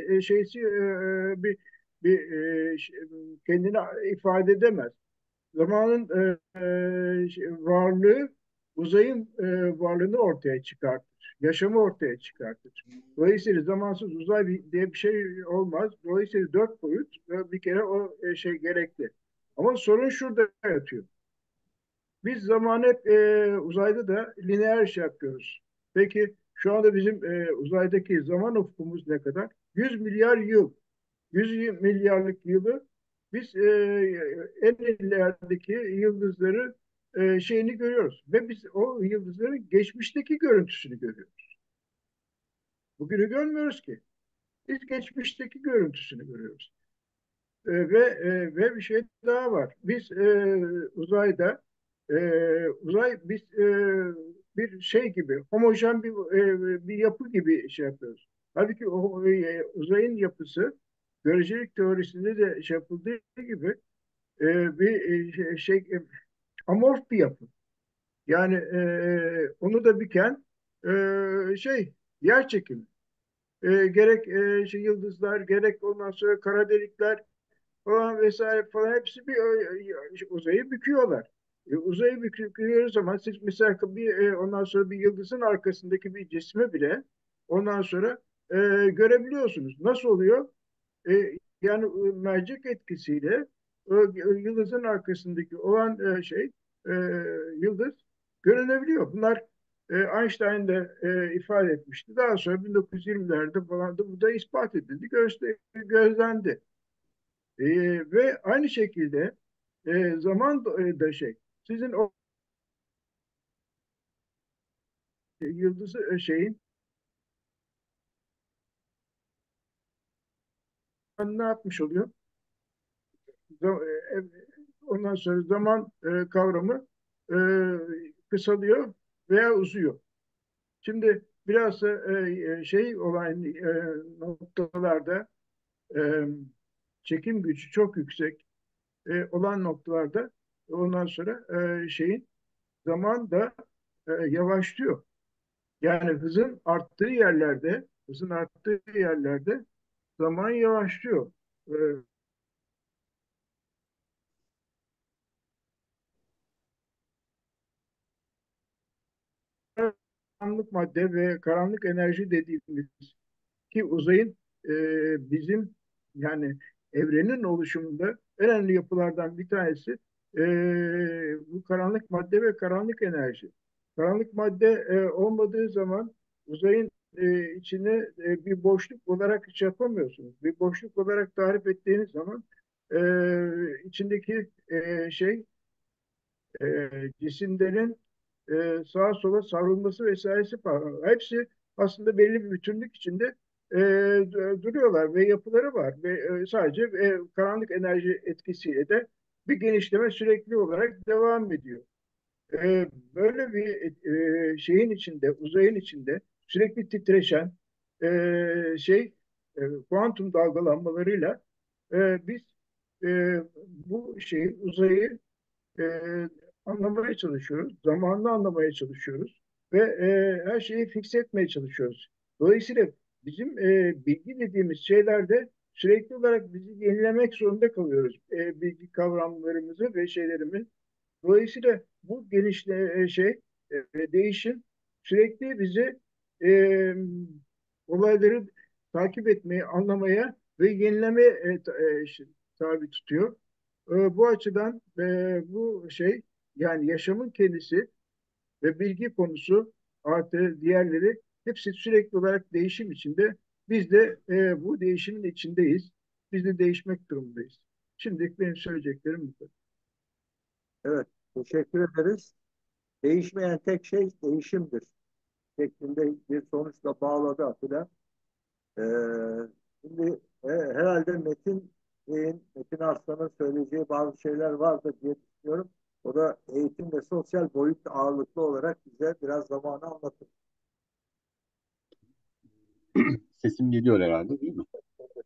bir kendini ifade edemez. Zamanın varlığı uzayın varlığını ortaya çıkartır. Yaşamı ortaya çıkartır. Dolayısıyla zamansız uzay diye bir şey olmaz. Dolayısıyla dört boyut bir kere o şey gerekli. Ama sorun şurada yatıyor. Biz zamanı hep uzayda da lineer şey yapıyoruz. Peki şu anda bizim uzaydaki zaman ufkumuz ne kadar? 100 milyar yıl. 100 milyarlık yılı biz en ilerideki yıldızları şeyini görüyoruz. Ve biz o yıldızların geçmişteki görüntüsünü görüyoruz. Bugünü görmüyoruz ki. Biz geçmişteki görüntüsünü görüyoruz. Ve bir şey daha var. Biz uzayda uzay biz bir şey gibi homojen bir yapı gibi şey yapıyoruz. Halbuki o uzayın yapısı görecelik teorisinde de şey yapıldığı gibi bir amorf bir yapı. Yani onu da büken şey yer çekimi. Gerek yıldızlar, gerek ondan sonra kara delikler falan vesaire falan hepsi bir uzayı büküyorlar. Uzayı büküyoruz zaman siz mesela ondan sonra bir yıldızın arkasındaki bir cismi bile ondan sonra görebiliyorsunuz. Nasıl oluyor? Yani mercek etkisiyle yıldızın arkasındaki olan e, yıldız görünebiliyor. Bunlar Einstein de ifade etmişti. Daha sonra 1920'lerde falan da bu da ispat edildi, gözlendi. Ve aynı şekilde zaman da sizin o yıldızı ne yapmış oluyor? E, Ondan sonra zaman kavramı e, kısalıyor veya uzuyor. Şimdi biraz da şey olan noktalarda e, çekim gücü çok yüksek olan noktalarda ondan sonra zaman da yavaşlıyor. Yani hızın arttığı yerlerde zaman yavaşlıyor. Ee, Karanlık madde ve karanlık enerji dediğimiz ki uzayın bizim yani evrenin oluşumunda en önemli yapılardan bir tanesi e, bu karanlık madde ve karanlık enerji. Karanlık madde olmadığı zaman uzayın içine bir boşluk olarak hiç yapamıyorsunuz. Bir boşluk olarak tarif ettiğiniz zaman içindeki cisimlerin sağa sola savrulması vesairesi falan. Hepsi aslında belli bir bütünlük içinde duruyorlar ve yapıları var. Ve sadece karanlık enerji etkisiyle de bir genişleme sürekli olarak devam ediyor. Böyle bir uzayın içinde sürekli titreşen şey kuantum dalgalanmalarıyla biz bu uzayı e, anlamaya çalışıyoruz. Zamanını anlamaya çalışıyoruz. Ve her şeyi fikse etmeye çalışıyoruz. Dolayısıyla bizim bilgi dediğimiz şeylerde sürekli olarak bizi yenilemek zorunda kalıyoruz. Bilgi kavramlarımızı ve şeylerimizi. Dolayısıyla bu değişim sürekli bizi e, olayları takip etmeye, anlamaya ve yenilemeye tabi tutuyor. Bu açıdan bu yani yaşamın kendisi ve bilgi konusu artı diğerleri hepsi sürekli olarak değişim içinde. Biz de bu değişimin içindeyiz. Biz de değişmek durumundayız. Şimdilik benim söyleyeceklerim bu kadar. evet, teşekkür ederiz. Değişmeyen tek şey değişimdir şeklinde bir sonuçla bağladı Atilla. Ee, Şimdi herhalde Metin Arslan'ın söyleyeceği bazı şeyler vardır diye düşünüyorum. O da eğitim ve sosyal boyut ağırlıklı olarak bize biraz zamanı anlatır. Sesim geliyor herhalde, değil mi?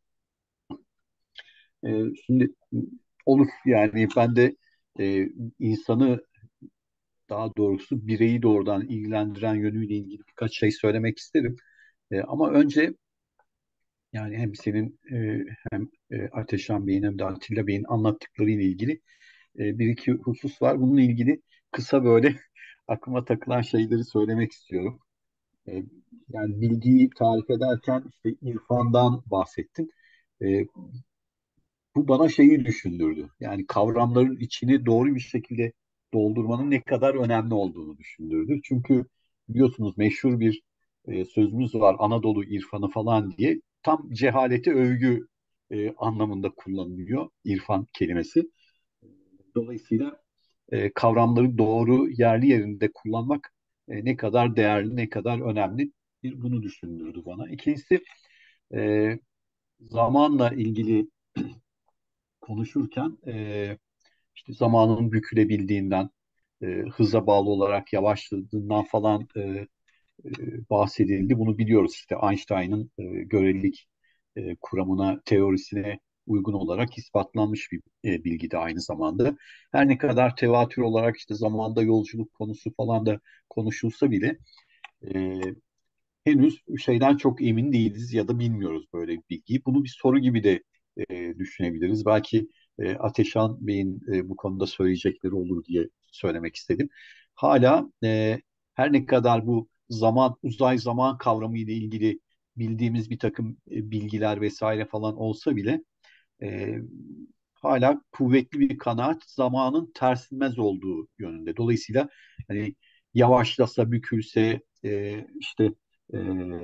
Şimdi olur, yani ben de insanı, daha doğrusu bireyi doğrudan ilgilendiren yönüyle ilgili birkaç şey söylemek isterim. Ama önce, yani hem senin hem Ateşan Bey'in hem de Atilla Bey'in anlattıklarıyla ilgili bir iki husus var. Bununla ilgili kısa böyle aklıma takılan şeyleri söylemek istiyorum. E, Yani bilgiyi tarif ederken işte irfandan bahsettin. E, Bu bana şeyi düşündürdü. Yani kavramların içini doğru bir şekilde doldurmanın ne kadar önemli olduğunu düşündürdü. Çünkü biliyorsunuz meşhur bir sözümüz var, Anadolu irfanı falan diye. Tam cehaleti övgü anlamında kullanılıyor irfan kelimesi. Dolayısıyla kavramları doğru yerli yerinde kullanmak ne kadar değerli, ne kadar önemli, bunu düşündürdü bana. İkincisi, e, zamanla ilgili konuşurken işte zamanın bükülebildiğinden, hıza bağlı olarak yavaşladığından falan bahsedildi. Bunu biliyoruz, işte Einstein'ın görelilik kuramına, teorisine uygun olarak ispatlanmış bir bilgi de aynı zamanda. Her ne kadar tevatür olarak işte zamanda yolculuk konusu falan da konuşulsa bile e, henüz şeyden çok emin değiliz ya da bilmiyoruz böyle bir bilgiyi. Bunu bir soru gibi de düşünebiliriz. Belki Ateşan Bey'in bu konuda söyleyecekleri olur diye söylemek istedim. Hala her ne kadar bu zaman, uzay zaman kavramı ile ilgili bildiğimiz bir takım bilgiler vesaire falan olsa bile e, hala kuvvetli bir kanaat zamanın tersinmez olduğu yönünde. Dolayısıyla hani yavaşlasa, bükülse, işte e,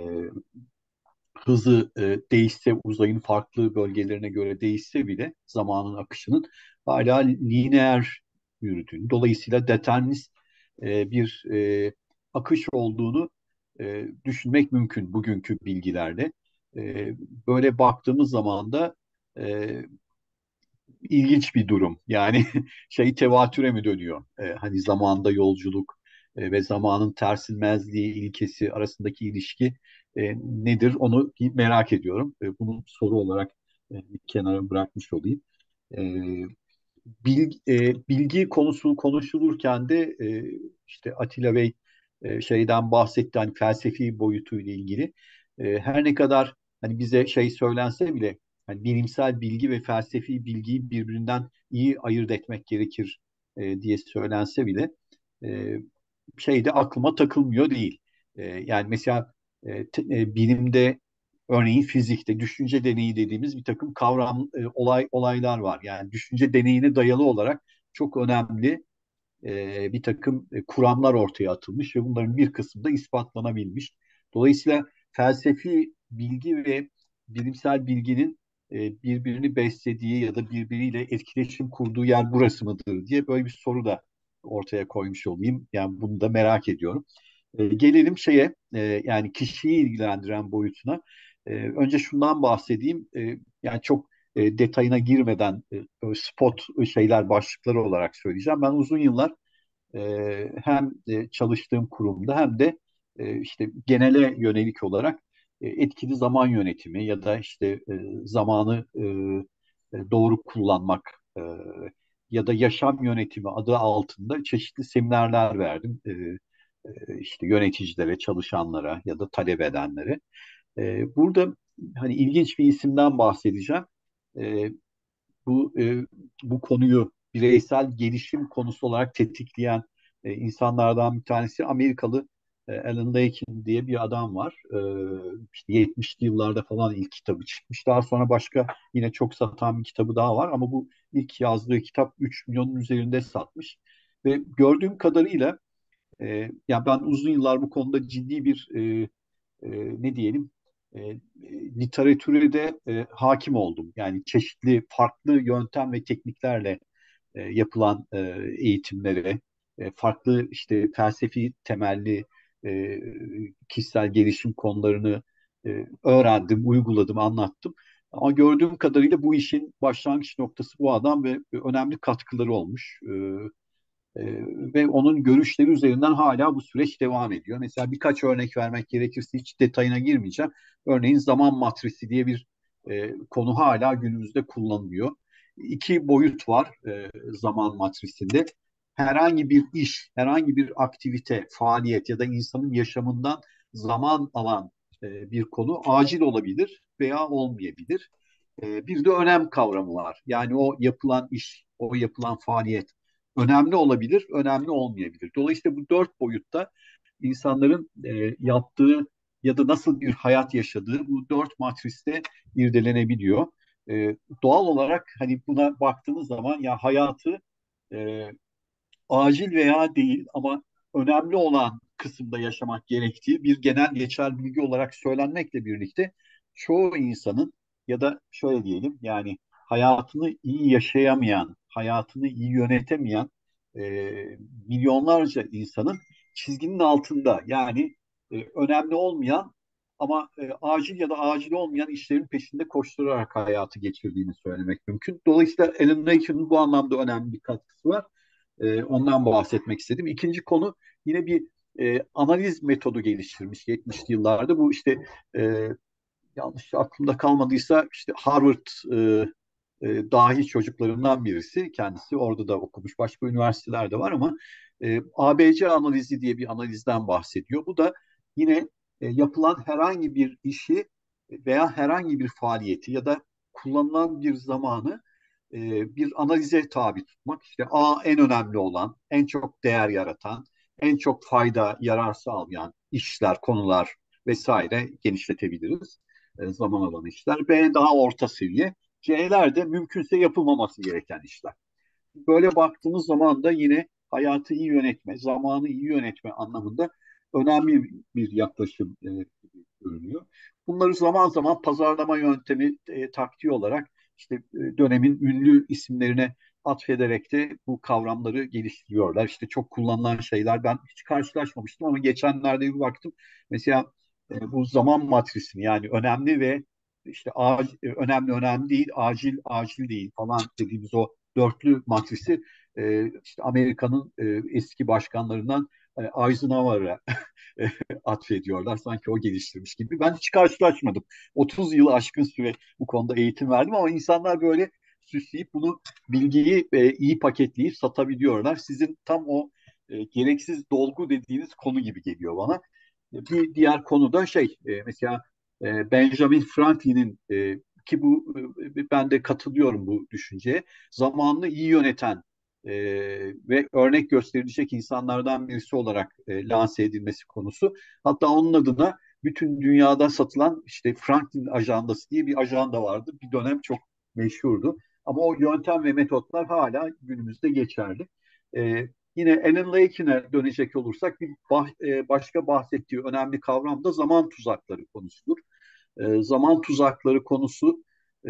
hızı değişse, uzayın farklı bölgelerine göre değişse bile zamanın akışının hala lineer yürüdüğünü, dolayısıyla determinist bir akış olduğunu düşünmek mümkün bugünkü bilgilerle. E, Böyle baktığımız zaman da e, ilginç bir durum. Yani şey, tevatüre mi dönüyor? Hani zamanda yolculuk ve zamanın tersinmezliği ilkesi arasındaki ilişki nedir? Onu merak ediyorum. Bunu soru olarak bir kenara bırakmış olayım. E, Bilgi konusu konuşulurken de işte Atilla Bey şeyden bahsetti, hani felsefi boyutuyla ilgili. Her ne kadar hani bize şey söylense bile, hani bilimsel bilgi ve felsefi bilgiyi birbirinden iyi ayırt etmek gerekir diye söylense bile e, şey de aklıma takılmıyor değil. Yani mesela bilimde, örneğin fizikte düşünce deneyi dediğimiz bir takım olaylar var. Yani düşünce deneyine dayalı olarak çok önemli bir takım kuramlar ortaya atılmış ve bunların bir kısmı da ispatlanabilmiş. Dolayısıyla felsefi bilgi ve bilimsel bilginin birbirini beslediği ya da birbiriyle etkileşim kurduğu yer burası mıdır diye böyle bir soru da ortaya koymuş olayım. Yani bunu da merak ediyorum. Gelelim şeye, yani kişiyi ilgilendiren boyutuna. Önce şundan bahsedeyim. Yani çok detayına girmeden spot şeyler, başlıkları olarak söyleyeceğim. Ben uzun yıllar hem çalıştığım kurumda hem de işte genele yönelik olarak etkili zaman yönetimi ya da işte zamanı doğru kullanmak ya da yaşam yönetimi adı altında çeşitli seminerler verdim. İşte yöneticilere, çalışanlara ya da talep edenlere. Burada hani ilginç bir isimden bahsedeceğim. E, bu bu konuyu bireysel gelişim konusu olarak tetikleyen insanlardan bir tanesi Amerikalı Alan Lakein diye bir adam var. İşte 70'li yıllarda falan ilk kitabı çıkmış. Daha sonra başka yine çok satan bir kitabı daha var ama bu ilk yazdığı kitap 3 milyonun üzerinde satmış. Ve gördüğüm kadarıyla ya ben uzun yıllar bu konuda ciddi bir ne diyelim, literatüre de hakim oldum. Yani çeşitli farklı yöntem ve tekniklerle yapılan eğitimlere, farklı işte felsefi temelli kişisel gelişim konularını öğrendim, uyguladım, anlattım. Ama gördüğüm kadarıyla bu işin başlangıç noktası bu adam ve önemli katkıları olmuş. Ve onun görüşleri üzerinden hala bu süreç devam ediyor. Mesela birkaç örnek vermek gerekirse hiç detayına girmeyeceğim. Örneğin zaman matrisi diye bir konu hala günümüzde kullanılıyor. İki boyut var zaman matrisinde. Herhangi bir iş, herhangi bir aktivite, faaliyet ya da insanın yaşamından zaman alan bir konu acil olabilir veya olmayabilir. Bir de önem kavramı var. Yani o yapılan iş, o yapılan faaliyet önemli olabilir, önemli olmayabilir. Dolayısıyla bu dört boyutta insanların yaptığı ya da nasıl bir hayat yaşadığı bu dört matriste irdelenebiliyor. Doğal olarak hani buna baktığınız zaman ya hayatı e, acil veya değil ama önemli olan kısımda yaşamak gerektiği bir genel geçer bilgi olarak söylenmekle birlikte çoğu insanın ya da şöyle diyelim yani hayatını iyi yaşayamayan, hayatını iyi yönetemeyen milyonlarca insanın çizginin altında yani önemli olmayan ama acil ya da acil olmayan işlerin peşinde koşturarak hayatı geçirdiğini söylemek mümkün. Dolayısıyla Alan Wake'ın bu anlamda önemli bir katkısı var. Ondan bahsetmek istedim. İkinci konu yine bir analiz metodu geliştirmiş 70'li yıllarda. Bu işte e, yanlış aklımda kalmadıysa işte Harvard dahi çocuklarından birisi. Kendisi orada da okumuş. Başka üniversitelerde var ama ABC analizi diye bir analizden bahsediyor. Bu da yine yapılan herhangi bir işi veya herhangi bir faaliyeti ya da kullanılan bir zamanı bir analize tabi tutmak. İşte A en önemli olan, en çok değer yaratan, en çok fayda, yarar sağlayan işler, konular vesaire genişletebiliriz. Zaman alan işler. B daha orta seviye. C'ler de mümkünse yapılmaması gereken işler. Böyle baktığımız zaman da yine hayatı iyi yönetme, zamanı iyi yönetme anlamında önemli bir yaklaşım görünüyor. Bunları zaman zaman pazarlama yöntemi taktiği olarak işte dönemin ünlü isimlerine atfederek de bu kavramları geliştiriyorlar. İşte çok kullanılan şeyler ben hiç karşılaşmamıştım ama geçenlerde bir baktım. Mesela bu zaman matrisini yani önemli ve işte önemli değil, acil değil falan dediğimiz o dörtlü matrisi işte Amerika'nın eski başkanlarından Eisenhower'a atfediyorlar. Sanki o geliştirmiş gibi. Ben hiç karşılaşmadım. 30 yılı aşkın süre bu konuda eğitim verdim ama insanlar böyle süsleyip bunu bilgiyi iyi paketleyip satabiliyorlar. Sizin tam o gereksiz dolgu dediğiniz konu gibi geliyor bana. Bir diğer konu da mesela Benjamin Franklin'in ki bu ben de katılıyorum bu düşünceye. Zamanını iyi yöneten e, ve örnek gösterilecek insanlardan birisi olarak lanse edilmesi konusu. Hatta onun adına bütün dünyada satılan işte Franklin ajandası diye bir ajanda vardı. Bir dönem çok meşhurdu. Ama o yöntem ve metotlar hala günümüzde geçerli. Yine Alan Lake'ine dönecek olursak başka bahsettiği önemli kavram da zaman tuzakları konusudur. Zaman tuzakları konusu e,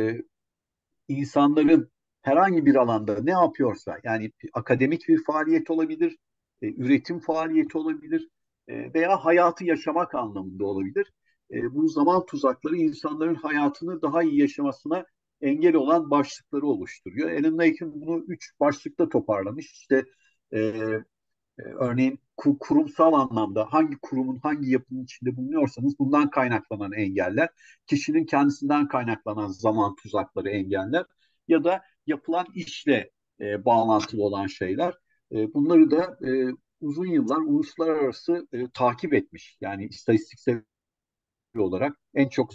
insanların herhangi bir alanda ne yapıyorsa yani akademik bir faaliyet olabilir, üretim faaliyeti olabilir veya hayatı yaşamak anlamında olabilir. Bu zaman tuzakları insanların hayatını daha iyi yaşamasına engel olan başlıkları oluşturuyor. Alan Lake'in bunu üç başlıkta toparlamış. İşte e, örneğin kurumsal anlamda hangi kurumun hangi yapının içinde bulunuyorsanız bundan kaynaklanan engeller, kişinin kendisinden kaynaklanan zaman tuzakları engeller ya da yapılan işle bağlantılı olan şeyler. Bunları da uzun yıllar uluslararası takip etmiş. Yani istatistiksel olarak en çok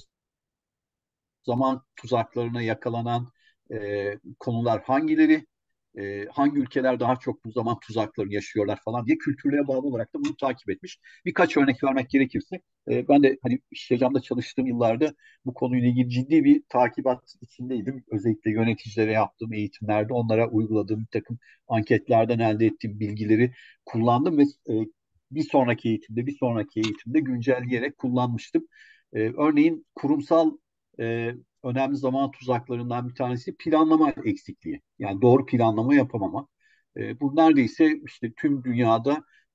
zaman tuzaklarına yakalanan konular hangileri, hangi ülkeler daha çok bu zaman tuzaklarını yaşıyorlar falan diye kültürlere bağlı olarak da bunu takip etmiş. Birkaç örnek vermek gerekirse ben de hani Şecam'da çalıştığım yıllarda bu konuyla ilgili ciddi bir takibat içindeydim. Özellikle yöneticilere yaptığım eğitimlerde onlara uyguladığım bir takım anketlerden elde ettiğim bilgileri kullandım ve bir sonraki eğitimde güncelleyerek kullanmıştım. Örneğin kurumsal önemli zaman tuzaklarından bir tanesi planlama eksikliği. Yani doğru planlama yapamama. Bu neredeyse işte tüm dünyada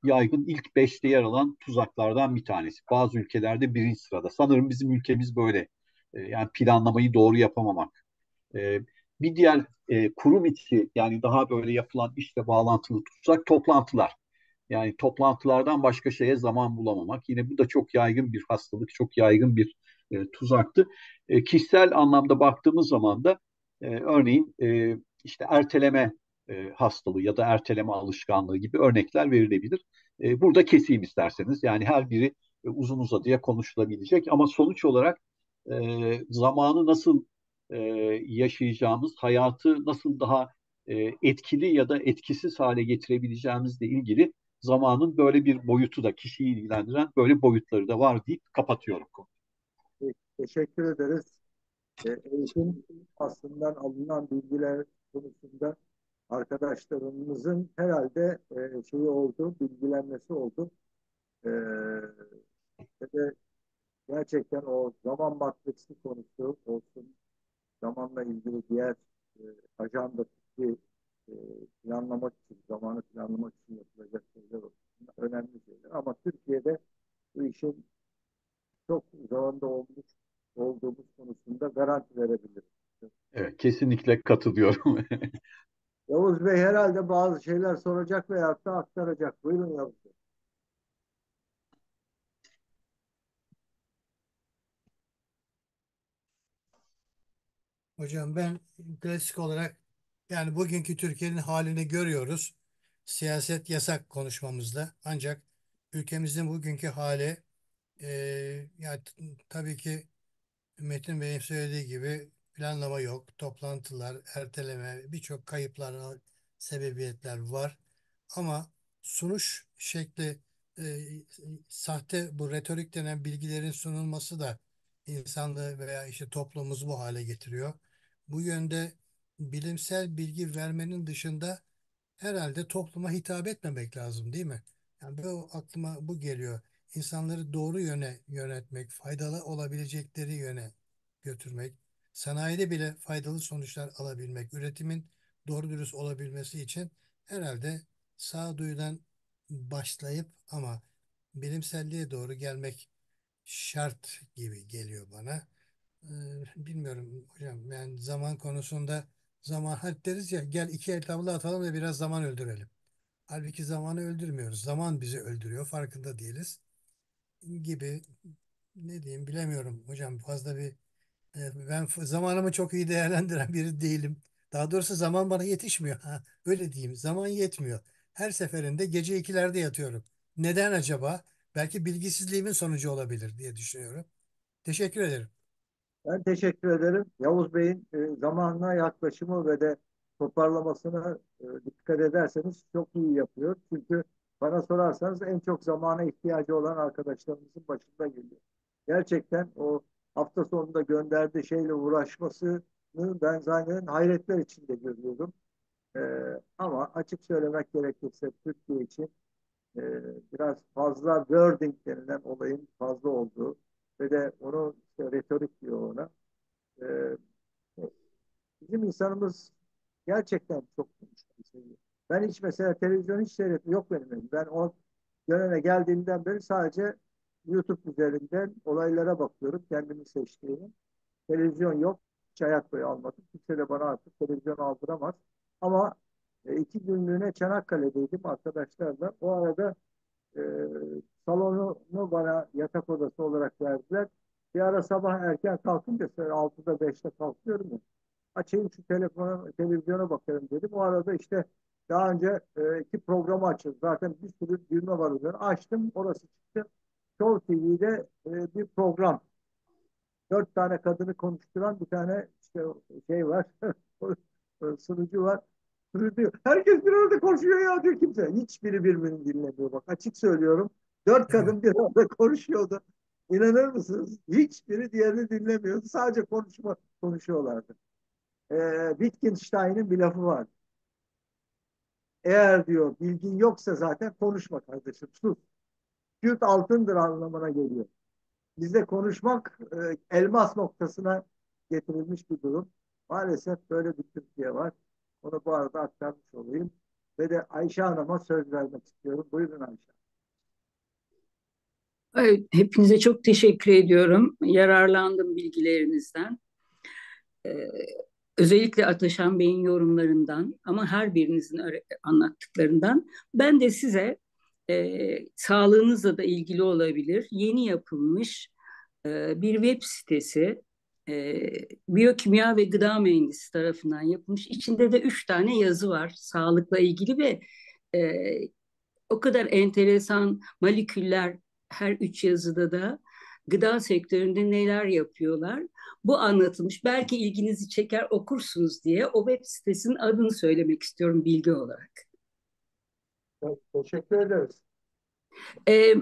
yaygın ilk beşte yer alan tuzaklardan bir tanesi. Bazı ülkelerde birinci sırada. Sanırım bizim ülkemiz böyle. Yani planlamayı doğru yapamamak. E, Bir diğer kurum içi yani daha böyle yapılan işle bağlantılı tuzak toplantılar. Yani toplantılardan başka şeye zaman bulamamak. Yine bu da çok yaygın bir hastalık, çok yaygın bir tuzaktı. Kişisel anlamda baktığımız zaman da örneğin işte erteleme hastalığı ya da erteleme alışkanlığı gibi örnekler verilebilir. Burada keseyim isterseniz. Yani her biri uzun uzadıya konuşulabilecek ama sonuç olarak zamanı nasıl e, yaşayacağımız, hayatı nasıl daha etkili ya da etkisiz hale getirebileceğimizle ilgili zamanın böyle bir boyutu da kişiyi ilgilendiren böyle boyutları da var deyip kapatıyorum. Teşekkür ederiz. Eğitim aslında alınan bilgiler konusunda arkadaşlarımızın herhalde şeyi oldu, bilgilenmesi oldu. E, ve de gerçekten o zaman matrisi konusu olsun, zamanla ilgili diğer e, ajandaki e, planlamak için, zamanı planlamak için yapılacak şeyler olsun. Önemli şeyler. Ama Türkiye'de bu işin çok uzağında olduğumuz konusunda garanti verebilirim. Evet, kesinlikle katılıyorum. Yavuz Bey herhalde bazı şeyler soracak veya da aktaracak. Buyurun Yavuz Bey. Hocam ben klasik olarak yani bugünkü Türkiye'nin halini görüyoruz. Siyaset yasak konuşmamızda. Ancak ülkemizin bugünkü hali e, tabii ki Metin Bey'in söylediği gibi planlama yok, toplantılar, erteleme, birçok kayıplara sebebiyetler var. Ama sunuş şekli e, sahte bu retorik denen bilgilerin sunulması da insanlığı veya işte toplumumuzu bu hale getiriyor. Bu yönde bilimsel bilgi vermenin dışında herhalde topluma hitap etmemek lazım, değil mi? Yani bu aklıma bu geliyor. İnsanları doğru yöne yönetmek, faydalı olabilecekleri yöne götürmek, sanayide bile faydalı sonuçlar alabilmek, üretimin doğru dürüst olabilmesi için herhalde sağduyudan başlayıp ama bilimselliğe doğru gelmek şart gibi geliyor bana. Bilmiyorum hocam. Yani zaman konusunda hadi deriz ya gel iki el tavla atalım da biraz zaman öldürelim. Halbuki zamanı öldürmüyoruz. Zaman bizi öldürüyor. Farkında değiliz gibi ne diyeyim bilemiyorum hocam. Fazla bir ben zamanımı çok iyi değerlendiren biri değilim. Daha doğrusu zaman bana yetişmiyor. Ha, öyle diyeyim. Zaman yetmiyor. Her seferinde gece ikilerde yatıyorum. Neden acaba? Belki bilgisizliğimin sonucu olabilir diye düşünüyorum. Teşekkür ederim. Ben teşekkür ederim. Yavuz Bey'in zamanla yaklaşımı ve de toparlamasına dikkat ederseniz çok iyi yapıyor. Çünkü bana sorarsanız en çok zamana ihtiyacı olan arkadaşlarımızın başında geliyor. Gerçekten o hafta sonunda gönderdiği şeyle uğraşmasını ben zaten hayretler içinde görüyordum. E, ama açık söylemek gerekirse Türkiye için e, biraz fazla wording denilen olayın fazla olduğu ve de onu işte retorik diyor ona. E, bizim insanımız gerçekten çok konuşmayı seviyor. Ben hiç mesela televizyon hiç seyretmiyorum. Yok benim evim. Ben o döneme geldiğimden beri sadece YouTube üzerinden olaylara bakıyorum. Kendimi seçtiğimi. Televizyon yok. Hiç hayat boyu almadım. Kimse de bana artık televizyon aldıramaz. Ama 2 günlüğüne Çanakkale'deydim arkadaşlarla. O arada e, salonunu bana yatak odası olarak verdiler. Bir ara sabah erken kalkınca 6'da 5'te kalkıyorum ya. Açayım şu telefonu, televizyona bakarım dedim. O arada işte daha önce 2 programı açıldı. Zaten bir sürü düğme var üzerine. Açtım, orası çıktı. Show TV'de bir program. 4 tane kadını konuşturan bir tane işte şey var. Sunucu var. Sunucu. Herkes bir arada konuşuyor ya diyor kimse. Hiçbiri birbirini dinlemiyor. Bak açık söylüyorum. Dört Evet. kadın bir arada konuşuyordu. İnanır mısınız? Hiçbiri diğerini dinlemiyordu. Sadece konuşuyorlardı. Wittgenstein'in bir lafı var. Eğer diyor bilgin yoksa zaten konuşma kardeşim. Sus. Kürt altındır anlamına geliyor. Bizde konuşmak elmas noktasına getirilmiş bir durum. Maalesef böyle bir Türkiye var. Onu bu arada aktarmış olayım. ve de Ayşe Hanım'a söz vermek istiyorum. Buyurun Ayşe. Evet, hepinize çok teşekkür ediyorum. Yararlandım bilgilerinizden. Ee, Özellikle Ataşan Bey'in yorumlarından ama her birinizin anlattıklarından. Ben de size sağlığınızla da ilgili olabilir, yeni yapılmış bir web sitesi, e, Biyokimya ve Gıda Mühendisi tarafından yapılmış. İçinde de 3 tane yazı var sağlıkla ilgili ve e, o kadar enteresan moleküller her 3 yazıda da gıda sektöründe neler yapıyorlar. Bu anlatılmış. Belki ilginizi çeker okursunuz diye o web sitesinin adını söylemek istiyorum bilgi olarak. Teşekkür ederiz. E,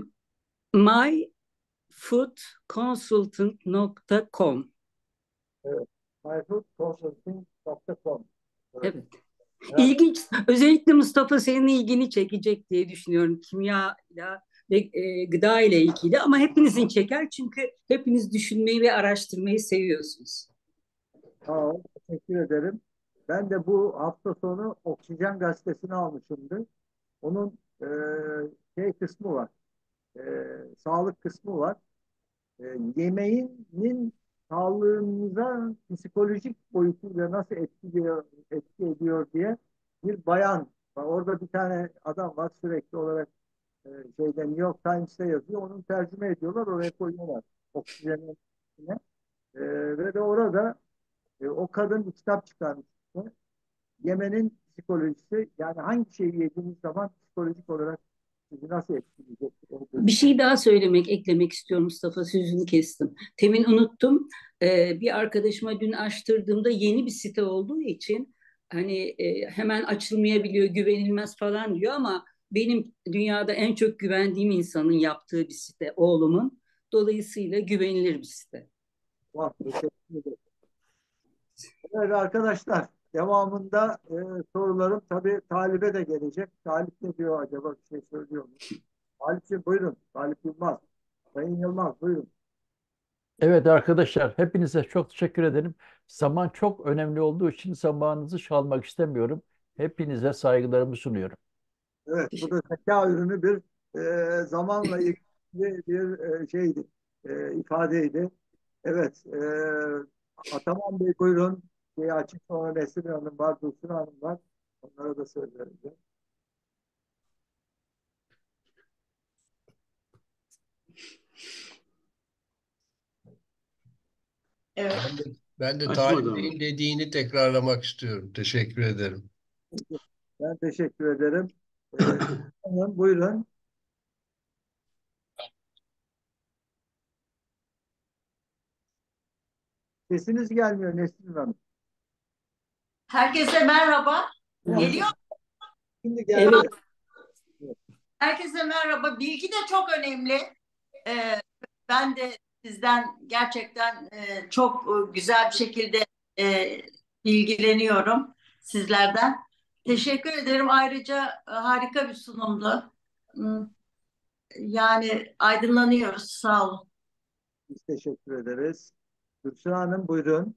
myfoodconsultant.com. Evet. myfoodconsulting.com. Evet. Evet. Evet. İlginç. Özellikle Mustafa senin ilgini çekecek diye düşünüyorum. Kimya ve gıda ile ilgili ama hepinizin çeker çünkü hepiniz düşünmeyi ve araştırmayı seviyorsunuz. Sağ ol, teşekkür ederim. Ben de bu hafta sonu Oksijen gazetesini almışımdır. Onun şey kısmı var, e, sağlık kısmı var. Yemeğinin sağlığımıza psikolojik boyutuyla nasıl etki ediyor diye bir bayan var. Orada bir tane adam var sürekli olarak New York Times'te yazıyor. Onu tercüme ediyorlar, oraya koyuyorlar. Oksijenin içine. Ve de orada o kadın bir kitap çıkarmış. Yemenin psikolojisi, yani hangi şeyi yediğiniz zaman psikolojik olarak sizi nasıl etkileyecek? Bir şey daha eklemek istiyorum Mustafa, sözünü kestim. Temin unuttum. Bir arkadaşıma dün açtırdığımda yeni bir site olduğu için hani hemen açılmayabiliyor, güvenilmez falan diyor ama benim dünyada en çok güvendiğim insanın yaptığı bir site, oğlumun. Dolayısıyla güvenilir bir site. Vah, teşekkür ederim. Evet arkadaşlar, devamında sorularım tabii Talip'e de gelecek. Talip ne diyor acaba, bir şey söylüyor mu? Talip'ciğim buyurun. Talip Yılmaz. Sayın Yılmaz buyurun. Evet arkadaşlar, hepinize çok teşekkür ederim. Zaman çok önemli olduğu için zamanınızı çalmak istemiyorum. Hepinize saygılarımı sunuyorum. Evet, bu da zeka ürünü bir zamanla ilgili bir şeydi, ifadeydi. Evet, Ataman Bey buyurun. Şeyi açık, sonra Nesrin Hanım var, Dursun Hanım var. Onlara da söz vereceğim. Evet. Ben de Açmadı Talip ama. Bey'in dediğini tekrarlamak istiyorum. Teşekkür ederim. Ben teşekkür ederim. Hanım, buyurun. Sesiniz gelmiyor Nesrin Hanım. Herkese merhaba. Tamam. Geliyor. Şimdi geldi. Evet. Herkese merhaba. Bilgi de çok önemli. Ben de sizden gerçekten çok güzel bir şekilde e, bilgileniyorum sizlerden. Teşekkür ederim. Ayrıca harika bir sunumdu. Hmm, Yani aydınlanıyoruz. Sağ olun. Biz teşekkür ederiz. Dursun Hanım buyurun.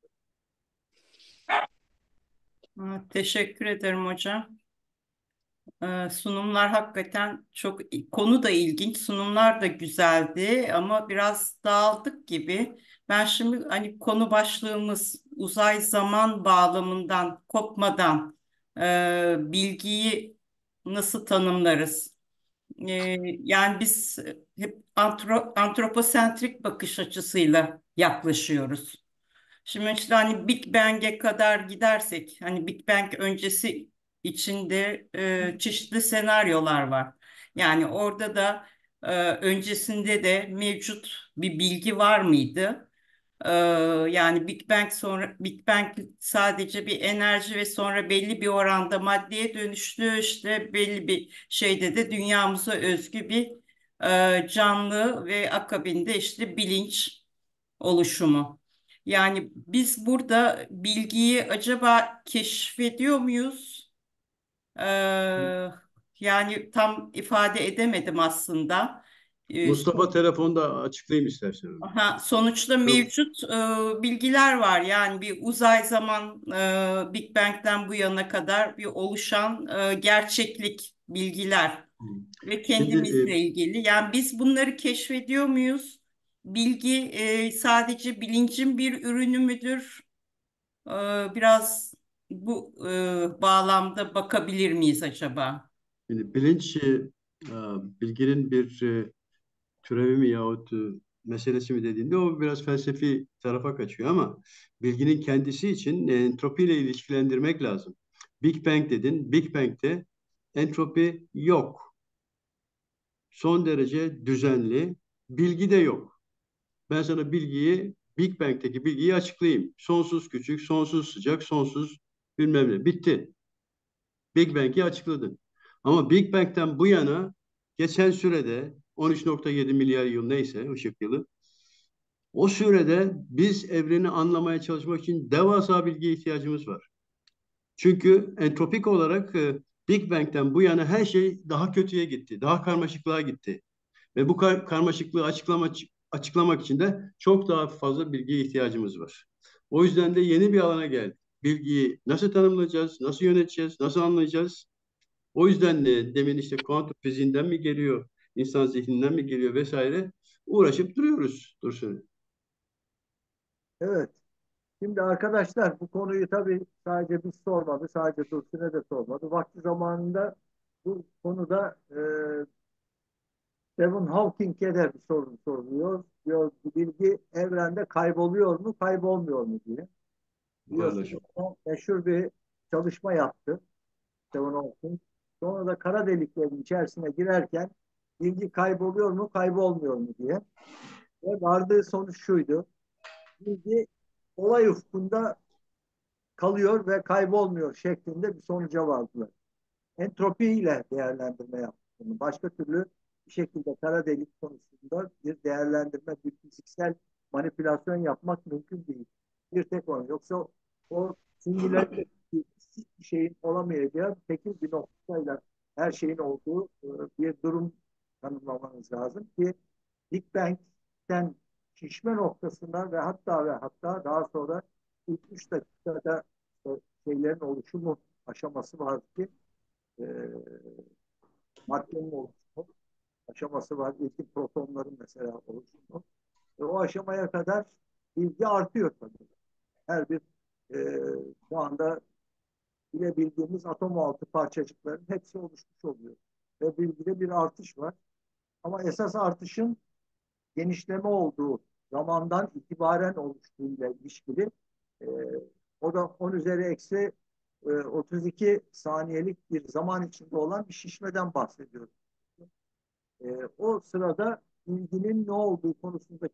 Teşekkür ederim hocam. Sunumlar hakikaten çok, konu da ilginç, sunumlar da güzeldi ama biraz dağıldık gibi. Ben şimdi hani konu başlığımız uzay zaman bağlamından kopmadan bilgiyi nasıl tanımlarız? E, Yani biz hep antroposentrik bakış açısıyla yaklaşıyoruz. Şimdi işte hani Big Bang'e kadar gidersek, hani Big Bang öncesi içinde çeşitli senaryolar var. Yani orada da öncesinde de mevcut bir bilgi var mıydı? E, Yani Big Bang sadece bir enerji ve sonra belli bir oranda maddeye dönüştü. İşte belli bir şeyde de dünyamıza özgü bir canlı ve akabinde işte bilinç oluşumu. Yani biz burada bilgiyi acaba keşfediyor muyuz? Ee, Yani tam ifade edemedim aslında. E, Mustafa telefonda açıklayayım istersen onu. Sonuçta Çok mevcut bilgiler var. Yani bir uzay zaman Big Bang'den bu yana kadar bir oluşan gerçeklik bilgiler ve şimdi kendimizle ilgili. Yani biz bunları keşfediyor muyuz? Bilgi sadece bilincin bir ürünü müdür? E, Biraz bu bağlamda bakabilir miyiz acaba? bilinç bilginin bir türevi mi yahut meselesi mi dediğinde o biraz felsefi tarafa kaçıyor ama bilginin kendisi için entropiyle ilişkilendirmek lazım. Big Bang dedin. Big Bang'te entropi yok. Son derece düzenli. Bilgi de yok. Ben sana Big Bang'teki bilgiyi açıklayayım. Sonsuz küçük, sonsuz sıcak, sonsuz bilmem ne. Bitti. Big Bang'i açıkladın. Ama Big Bang'ten bu yana geçen sürede 13,7 milyar yıl neyse ışık yılı o sürede biz evreni anlamaya çalışmak için devasa bilgiye ihtiyacımız var. Çünkü entropik olarak Big Bang'ten bu yana her şey daha kötüye gitti. Daha karmaşıklığa gitti. Ve bu karmaşıklığı açıklamak için de çok daha fazla bilgiye ihtiyacımız var. O yüzden de yeni bir alana geldik. Bilgiyi nasıl tanımlayacağız, nasıl yöneteceğiz, nasıl anlayacağız? O yüzden de demin işte kuantum fiziğinden mi geliyor, insan zihninden mi geliyor vesaire uğraşıp duruyoruz Dursun. Evet. Şimdi arkadaşlar bu konuyu tabii sadece biz sormadı, sadece Dursun'e de sormadı. Vakti zamanında bu konuda Stephen Hawking'e de bir soru soruluyor. Diyor bilgi evrende kayboluyor mu, kaybolmuyor mu diye. Biliyorsunuz Buharlaşım. o meşhur bir çalışma yaptı Stephen Hawking. Sonra da kara deliklerin içerisine girerken bilgi kayboluyor mu, kaybolmuyor mu diye. Ve vardığı sonuç şuydu. Bilgi olay ufkunda kalıyor ve kaybolmuyor şeklinde bir sonuca vardılar. Entropiyle değerlendirme yaptık bunu. Başka türlü bir şekilde kara delik konusunda bir değerlendirme, bir fiziksel manipülasyon yapmak mümkün değil. Bir tek onu. Yoksa o singularite bir şeyin olamayacağı tekil bir noktayla her şeyin olduğu bir durum tanımlamanız lazım ki Big Bang'den şişme noktasına ve hatta daha sonra ilk 3 dakikada şeylerin oluşumu aşaması var ki e, maddenin oluşumu aşaması var. İlk protonların mesela oluşumu. O aşamaya kadar bilgi artıyor tabii. Her bir e, şu anda bilebildiğimiz atom altı parçacıkların hepsi oluşmuş oluyor. Ve bilgide bir artış var. Ama esas artışın genişleme olduğu zamandan itibaren oluştuğuyla ilişkili e, o da 10 üzeri eksi 32 saniyelik bir zaman içinde olan bir şişmeden bahsediyoruz. O sırada ilginin ne olduğu konusundaki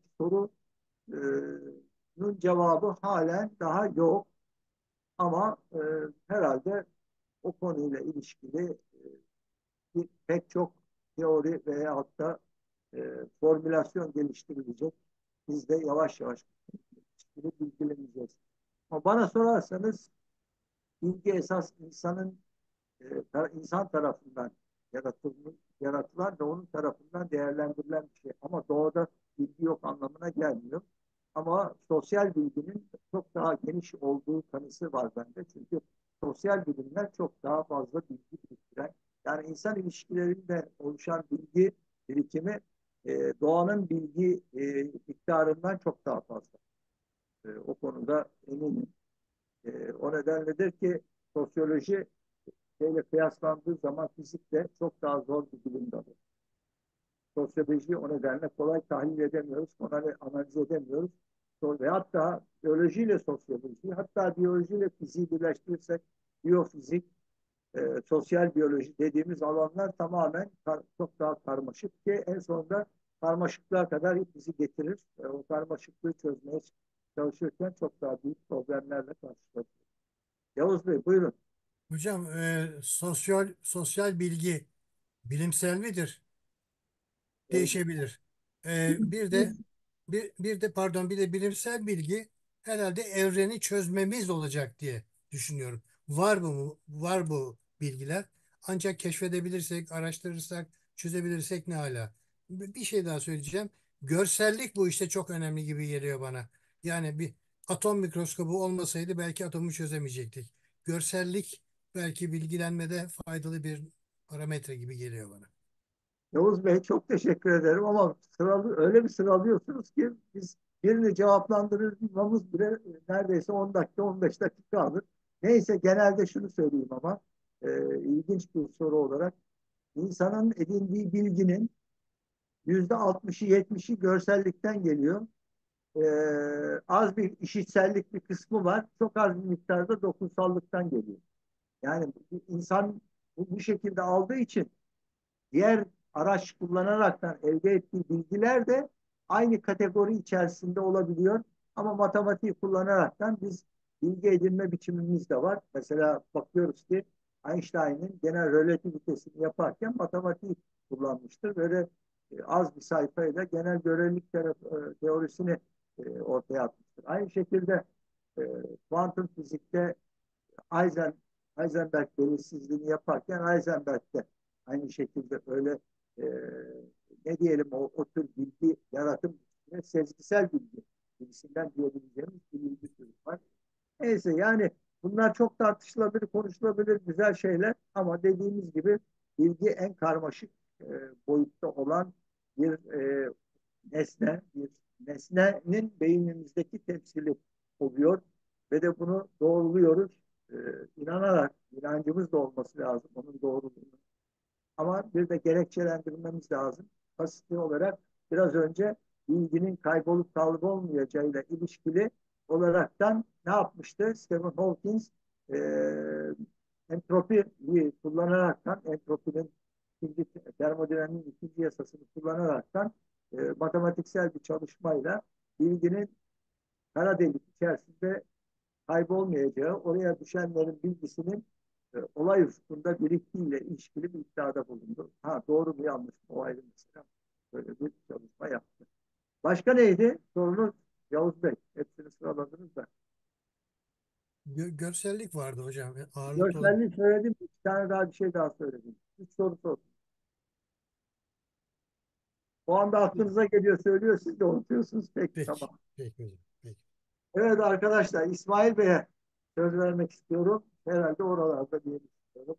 sorunun cevabı halen daha yok. Ama herhalde o konuyla ilişkili pek çok teori veya hatta formülasyon geliştirilecek. Biz de yavaş yavaş bilgileneceğiz. Ama bana sorarsanız bilgi esas insan tarafından yaratılan ve onun tarafından değerlendirilen bir şey. Ama doğada bilgi yok anlamına gelmiyor. Ama sosyal bilginin çok daha geniş olduğu kanısı var bende. Çünkü sosyal bilimler çok daha fazla bilgi biriktiren, yani insan ilişkilerinde oluşan bilgi birikimi doğanın bilgi miktarından çok daha fazla. O konuda eminim. O nedenledir ki sosyoloji şeyle kıyaslandığı zaman fizikle çok daha zor bir bilim dalı. Sosyolojiyi o nedenle kolay tahlil edemiyoruz, kolay analiz edemiyoruz. Ve hatta biyolojiyle sosyoloji, hatta biyolojiyle fiziği birleştirirsek biyofizik, sosyal biyoloji dediğimiz alanlar tamamen çok daha karmaşık ki en sonunda karmaşıklığa kadar bizi getirir. O karmaşıklığı çözmeye çalışırken çok daha büyük problemlerle karşılaşıyoruz. Yavuz Bey buyurun. Hocam sosyal bilgi bilimsel midir? Değişebilir. Bir de bilimsel bilgi herhalde evreni çözmemiz olacak diye düşünüyorum. Var mı? Var bu bilgiler. Ancak keşfedebilirsek, araştırırsak, çözebilirsek ne hala. bir şey daha söyleyeceğim. Görsellik bu işte çok önemli gibi geliyor bana. Yani bir atom mikroskobu olmasaydı belki atomu çözemeyecektik. Görsellik belki bilgilenmede faydalı bir parametre gibi geliyor bana. Yavuz Bey çok teşekkür ederim ama öyle bir sıralıyorsunuz ki biz birini cevaplandırmamız bile neredeyse 10 dakika 15 dakika alır. Neyse genelde şunu söyleyeyim ama ilginç bir soru olarak insanın edindiği bilginin %60'ı 70'i görsellikten geliyor. Az bir işitsellik bir kısmı var. Çok az bir miktarda dokunsallıktan geliyor. Yani insan bu şekilde aldığı için diğer araç kullanaraktan elde ettiği bilgiler de aynı kategori içerisinde olabiliyor. Ama matematiği kullanaraktan biz bilgi edinme biçimimiz de var. Mesela bakıyoruz ki Einstein'ın genel relativitesini yaparken matematiği kullanmıştır. Böyle az bir sayfayla genel görelilik teorisini ortaya atmıştır. Aynı şekilde e, kuantum fizikte Eisen, Heisenberg belirsizliğini yaparken Heisenberg de aynı şekilde öyle e, ne diyelim o tür bilgi yaratım ve sezgisel bilgi birisinden diyebileceğimiz bir bilgi türü var. Neyse yani bunlar çok tartışılabilir, konuşulabilir güzel şeyler ama dediğimiz gibi bilgi en karmaşık e, boyutta olan bir bir nesnenin beynimizdeki temsili oluyor ve de bunu doğruluyoruz. Ee, inanarak, inancımız da olması lazım onun doğruluğunu. Ama bir de gerekçelendirmemiz lazım. Basit olarak biraz önce bilginin kaybolup kaybolmayacağıyla ilişkili olaraktan ne yapmıştı? Stephen Hawking e, entropiyi kullanaraktan entropinin termodinamiğin ikinci yasasını kullanaraktan matematiksel bir çalışmayla bilginin kara delik içerisinde kaybolmayacağı, oraya düşenlerin bilgisinin olay ufkunda biriktiğiyle ilişkili bir iddiada bulundu. Ha, doğru mu yanlış mı o ayrı mesela. Böyle bir çalışma yaptı. Başka neydi? Sorunuz Yavuz Bey. Hepsini sıraladınız da. Görsellik vardı hocam. Ağırlıklı olarak. Görselliği söyledim. Bir tane daha bir şey daha söyledim. Üç soru sordum. O anda aklınıza geliyor söylüyor. Siz de unutuyorsunuz. Peki Peki. tamam. Peki hocam. Peki. Evet arkadaşlar İsmail Bey'e söz vermek istiyorum. Herhalde oralarda diye düşünüyorum.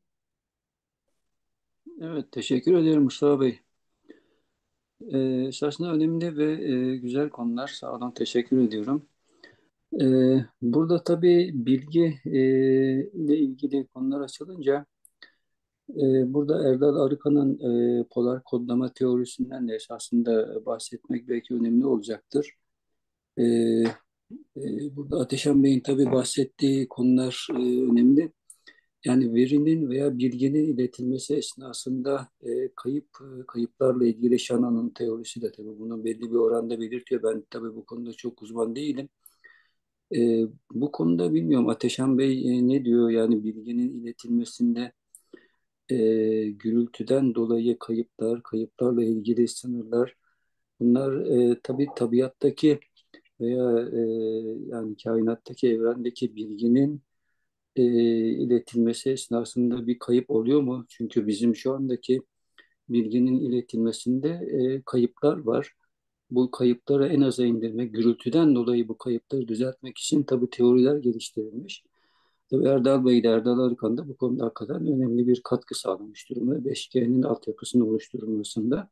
Evet, teşekkür ederim Mustafa Bey. Esasında önemli ve güzel konular. Sağ olun, teşekkür ediyorum. Burada tabii bilgi ile ilgili konular açılınca burada Erdal Arıkan'ın polar kodlama teorisinden de esasında bahsetmek belki önemli olacaktır. E, Burada Ateşan Bey'in tabii bahsettiği konular önemli. Yani verinin veya bilginin iletilmesi esnasında kayıplarla ilgili Shannon'un teorisi de tabii bunu belli bir oranda belirtiyor. Ben tabii bu konuda çok uzman değilim. Bu konuda bilmiyorum Ateşan Bey ne diyor? Yani bilginin iletilmesinde gürültüden dolayı kayıplarla ilgili sınırlar. Bunlar tabii tabiattaki veya yani kainattaki, evrendeki bilginin iletilmesi esnasında bir kayıp oluyor mu? Çünkü bizim şu andaki bilginin iletilmesinde kayıplar var. Bu kayıpları en aza indirmek, gürültüden dolayı bu kayıpları düzeltmek için tabii teoriler geliştirilmiş. Tabii Erdal Bey de Erdal Arıkan da bu konuda hakikaten önemli bir katkı sağlamış durumda. 5G'nin altyapısının oluşturulmasında.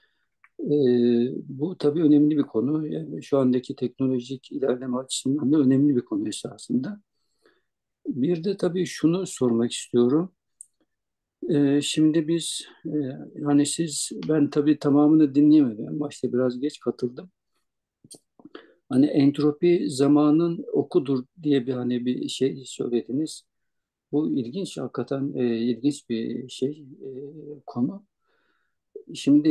Bu tabii önemli bir konu. Yani şu andaki teknolojik ilerleme açısından da önemli bir konu esasında. Bir de tabii şunu sormak istiyorum. Şimdi biz hani ben tabii tamamını dinleyemedim. Başta biraz geç katıldım. Hani entropi zamanın okudur diye bir hani bir şey söylediniz. Bu ilginç, hakikaten ilginç bir konu. Şimdi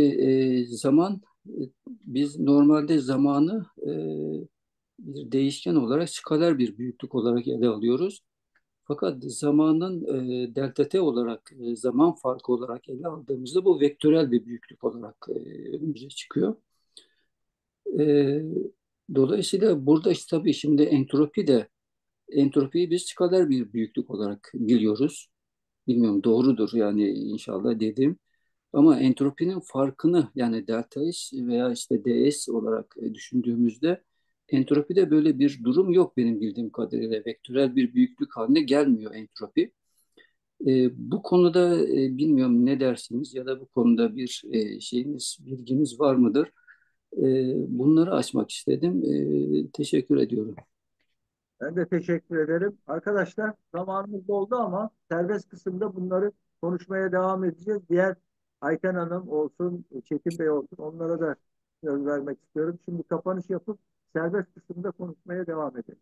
biz normalde zamanı bir değişken olarak skaler bir büyüklük olarak ele alıyoruz. Fakat zamanın delta t olarak zaman farkı olarak ele aldığımızda bu vektörel bir büyüklük olarak önümüze çıkıyor. E, Dolayısıyla burada işte tabii şimdi entropiyi biz skaler bir büyüklük olarak biliyoruz. Bilmiyorum doğrudur yani inşallah dedim. Ama entropinin farkını yani delta S veya işte ds olarak düşündüğümüzde entropide böyle bir durum yok benim bildiğim kadarıyla. Vektörel bir büyüklük haline gelmiyor entropi. Bu konuda bilmiyorum ne dersiniz ya da bu konuda bir bilginiz var mıdır? Bunları açmak istedim. Teşekkür ediyorum. Ben de teşekkür ederim. Arkadaşlar zamanımız doldu ama serbest kısımda bunları konuşmaya devam edeceğiz. Diğer Ayten Hanım olsun, Çetin Bey olsun onlara da söz vermek istiyorum. Şimdi kapanış yapıp serbest kısımda konuşmaya devam edelim.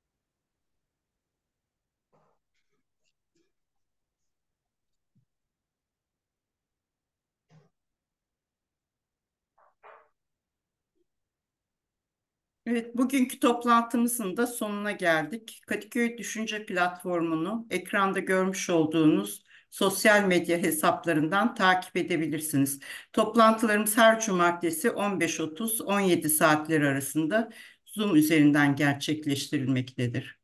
Evet, bugünkü toplantımızın da sonuna geldik. Kadıköy Düşünce Platformu'nu ekranda görmüş olduğunuz sosyal medya hesaplarından takip edebilirsiniz. Toplantılarımız her cumartesi 15.30-17 saatleri arasında Zoom üzerinden gerçekleştirilmektedir.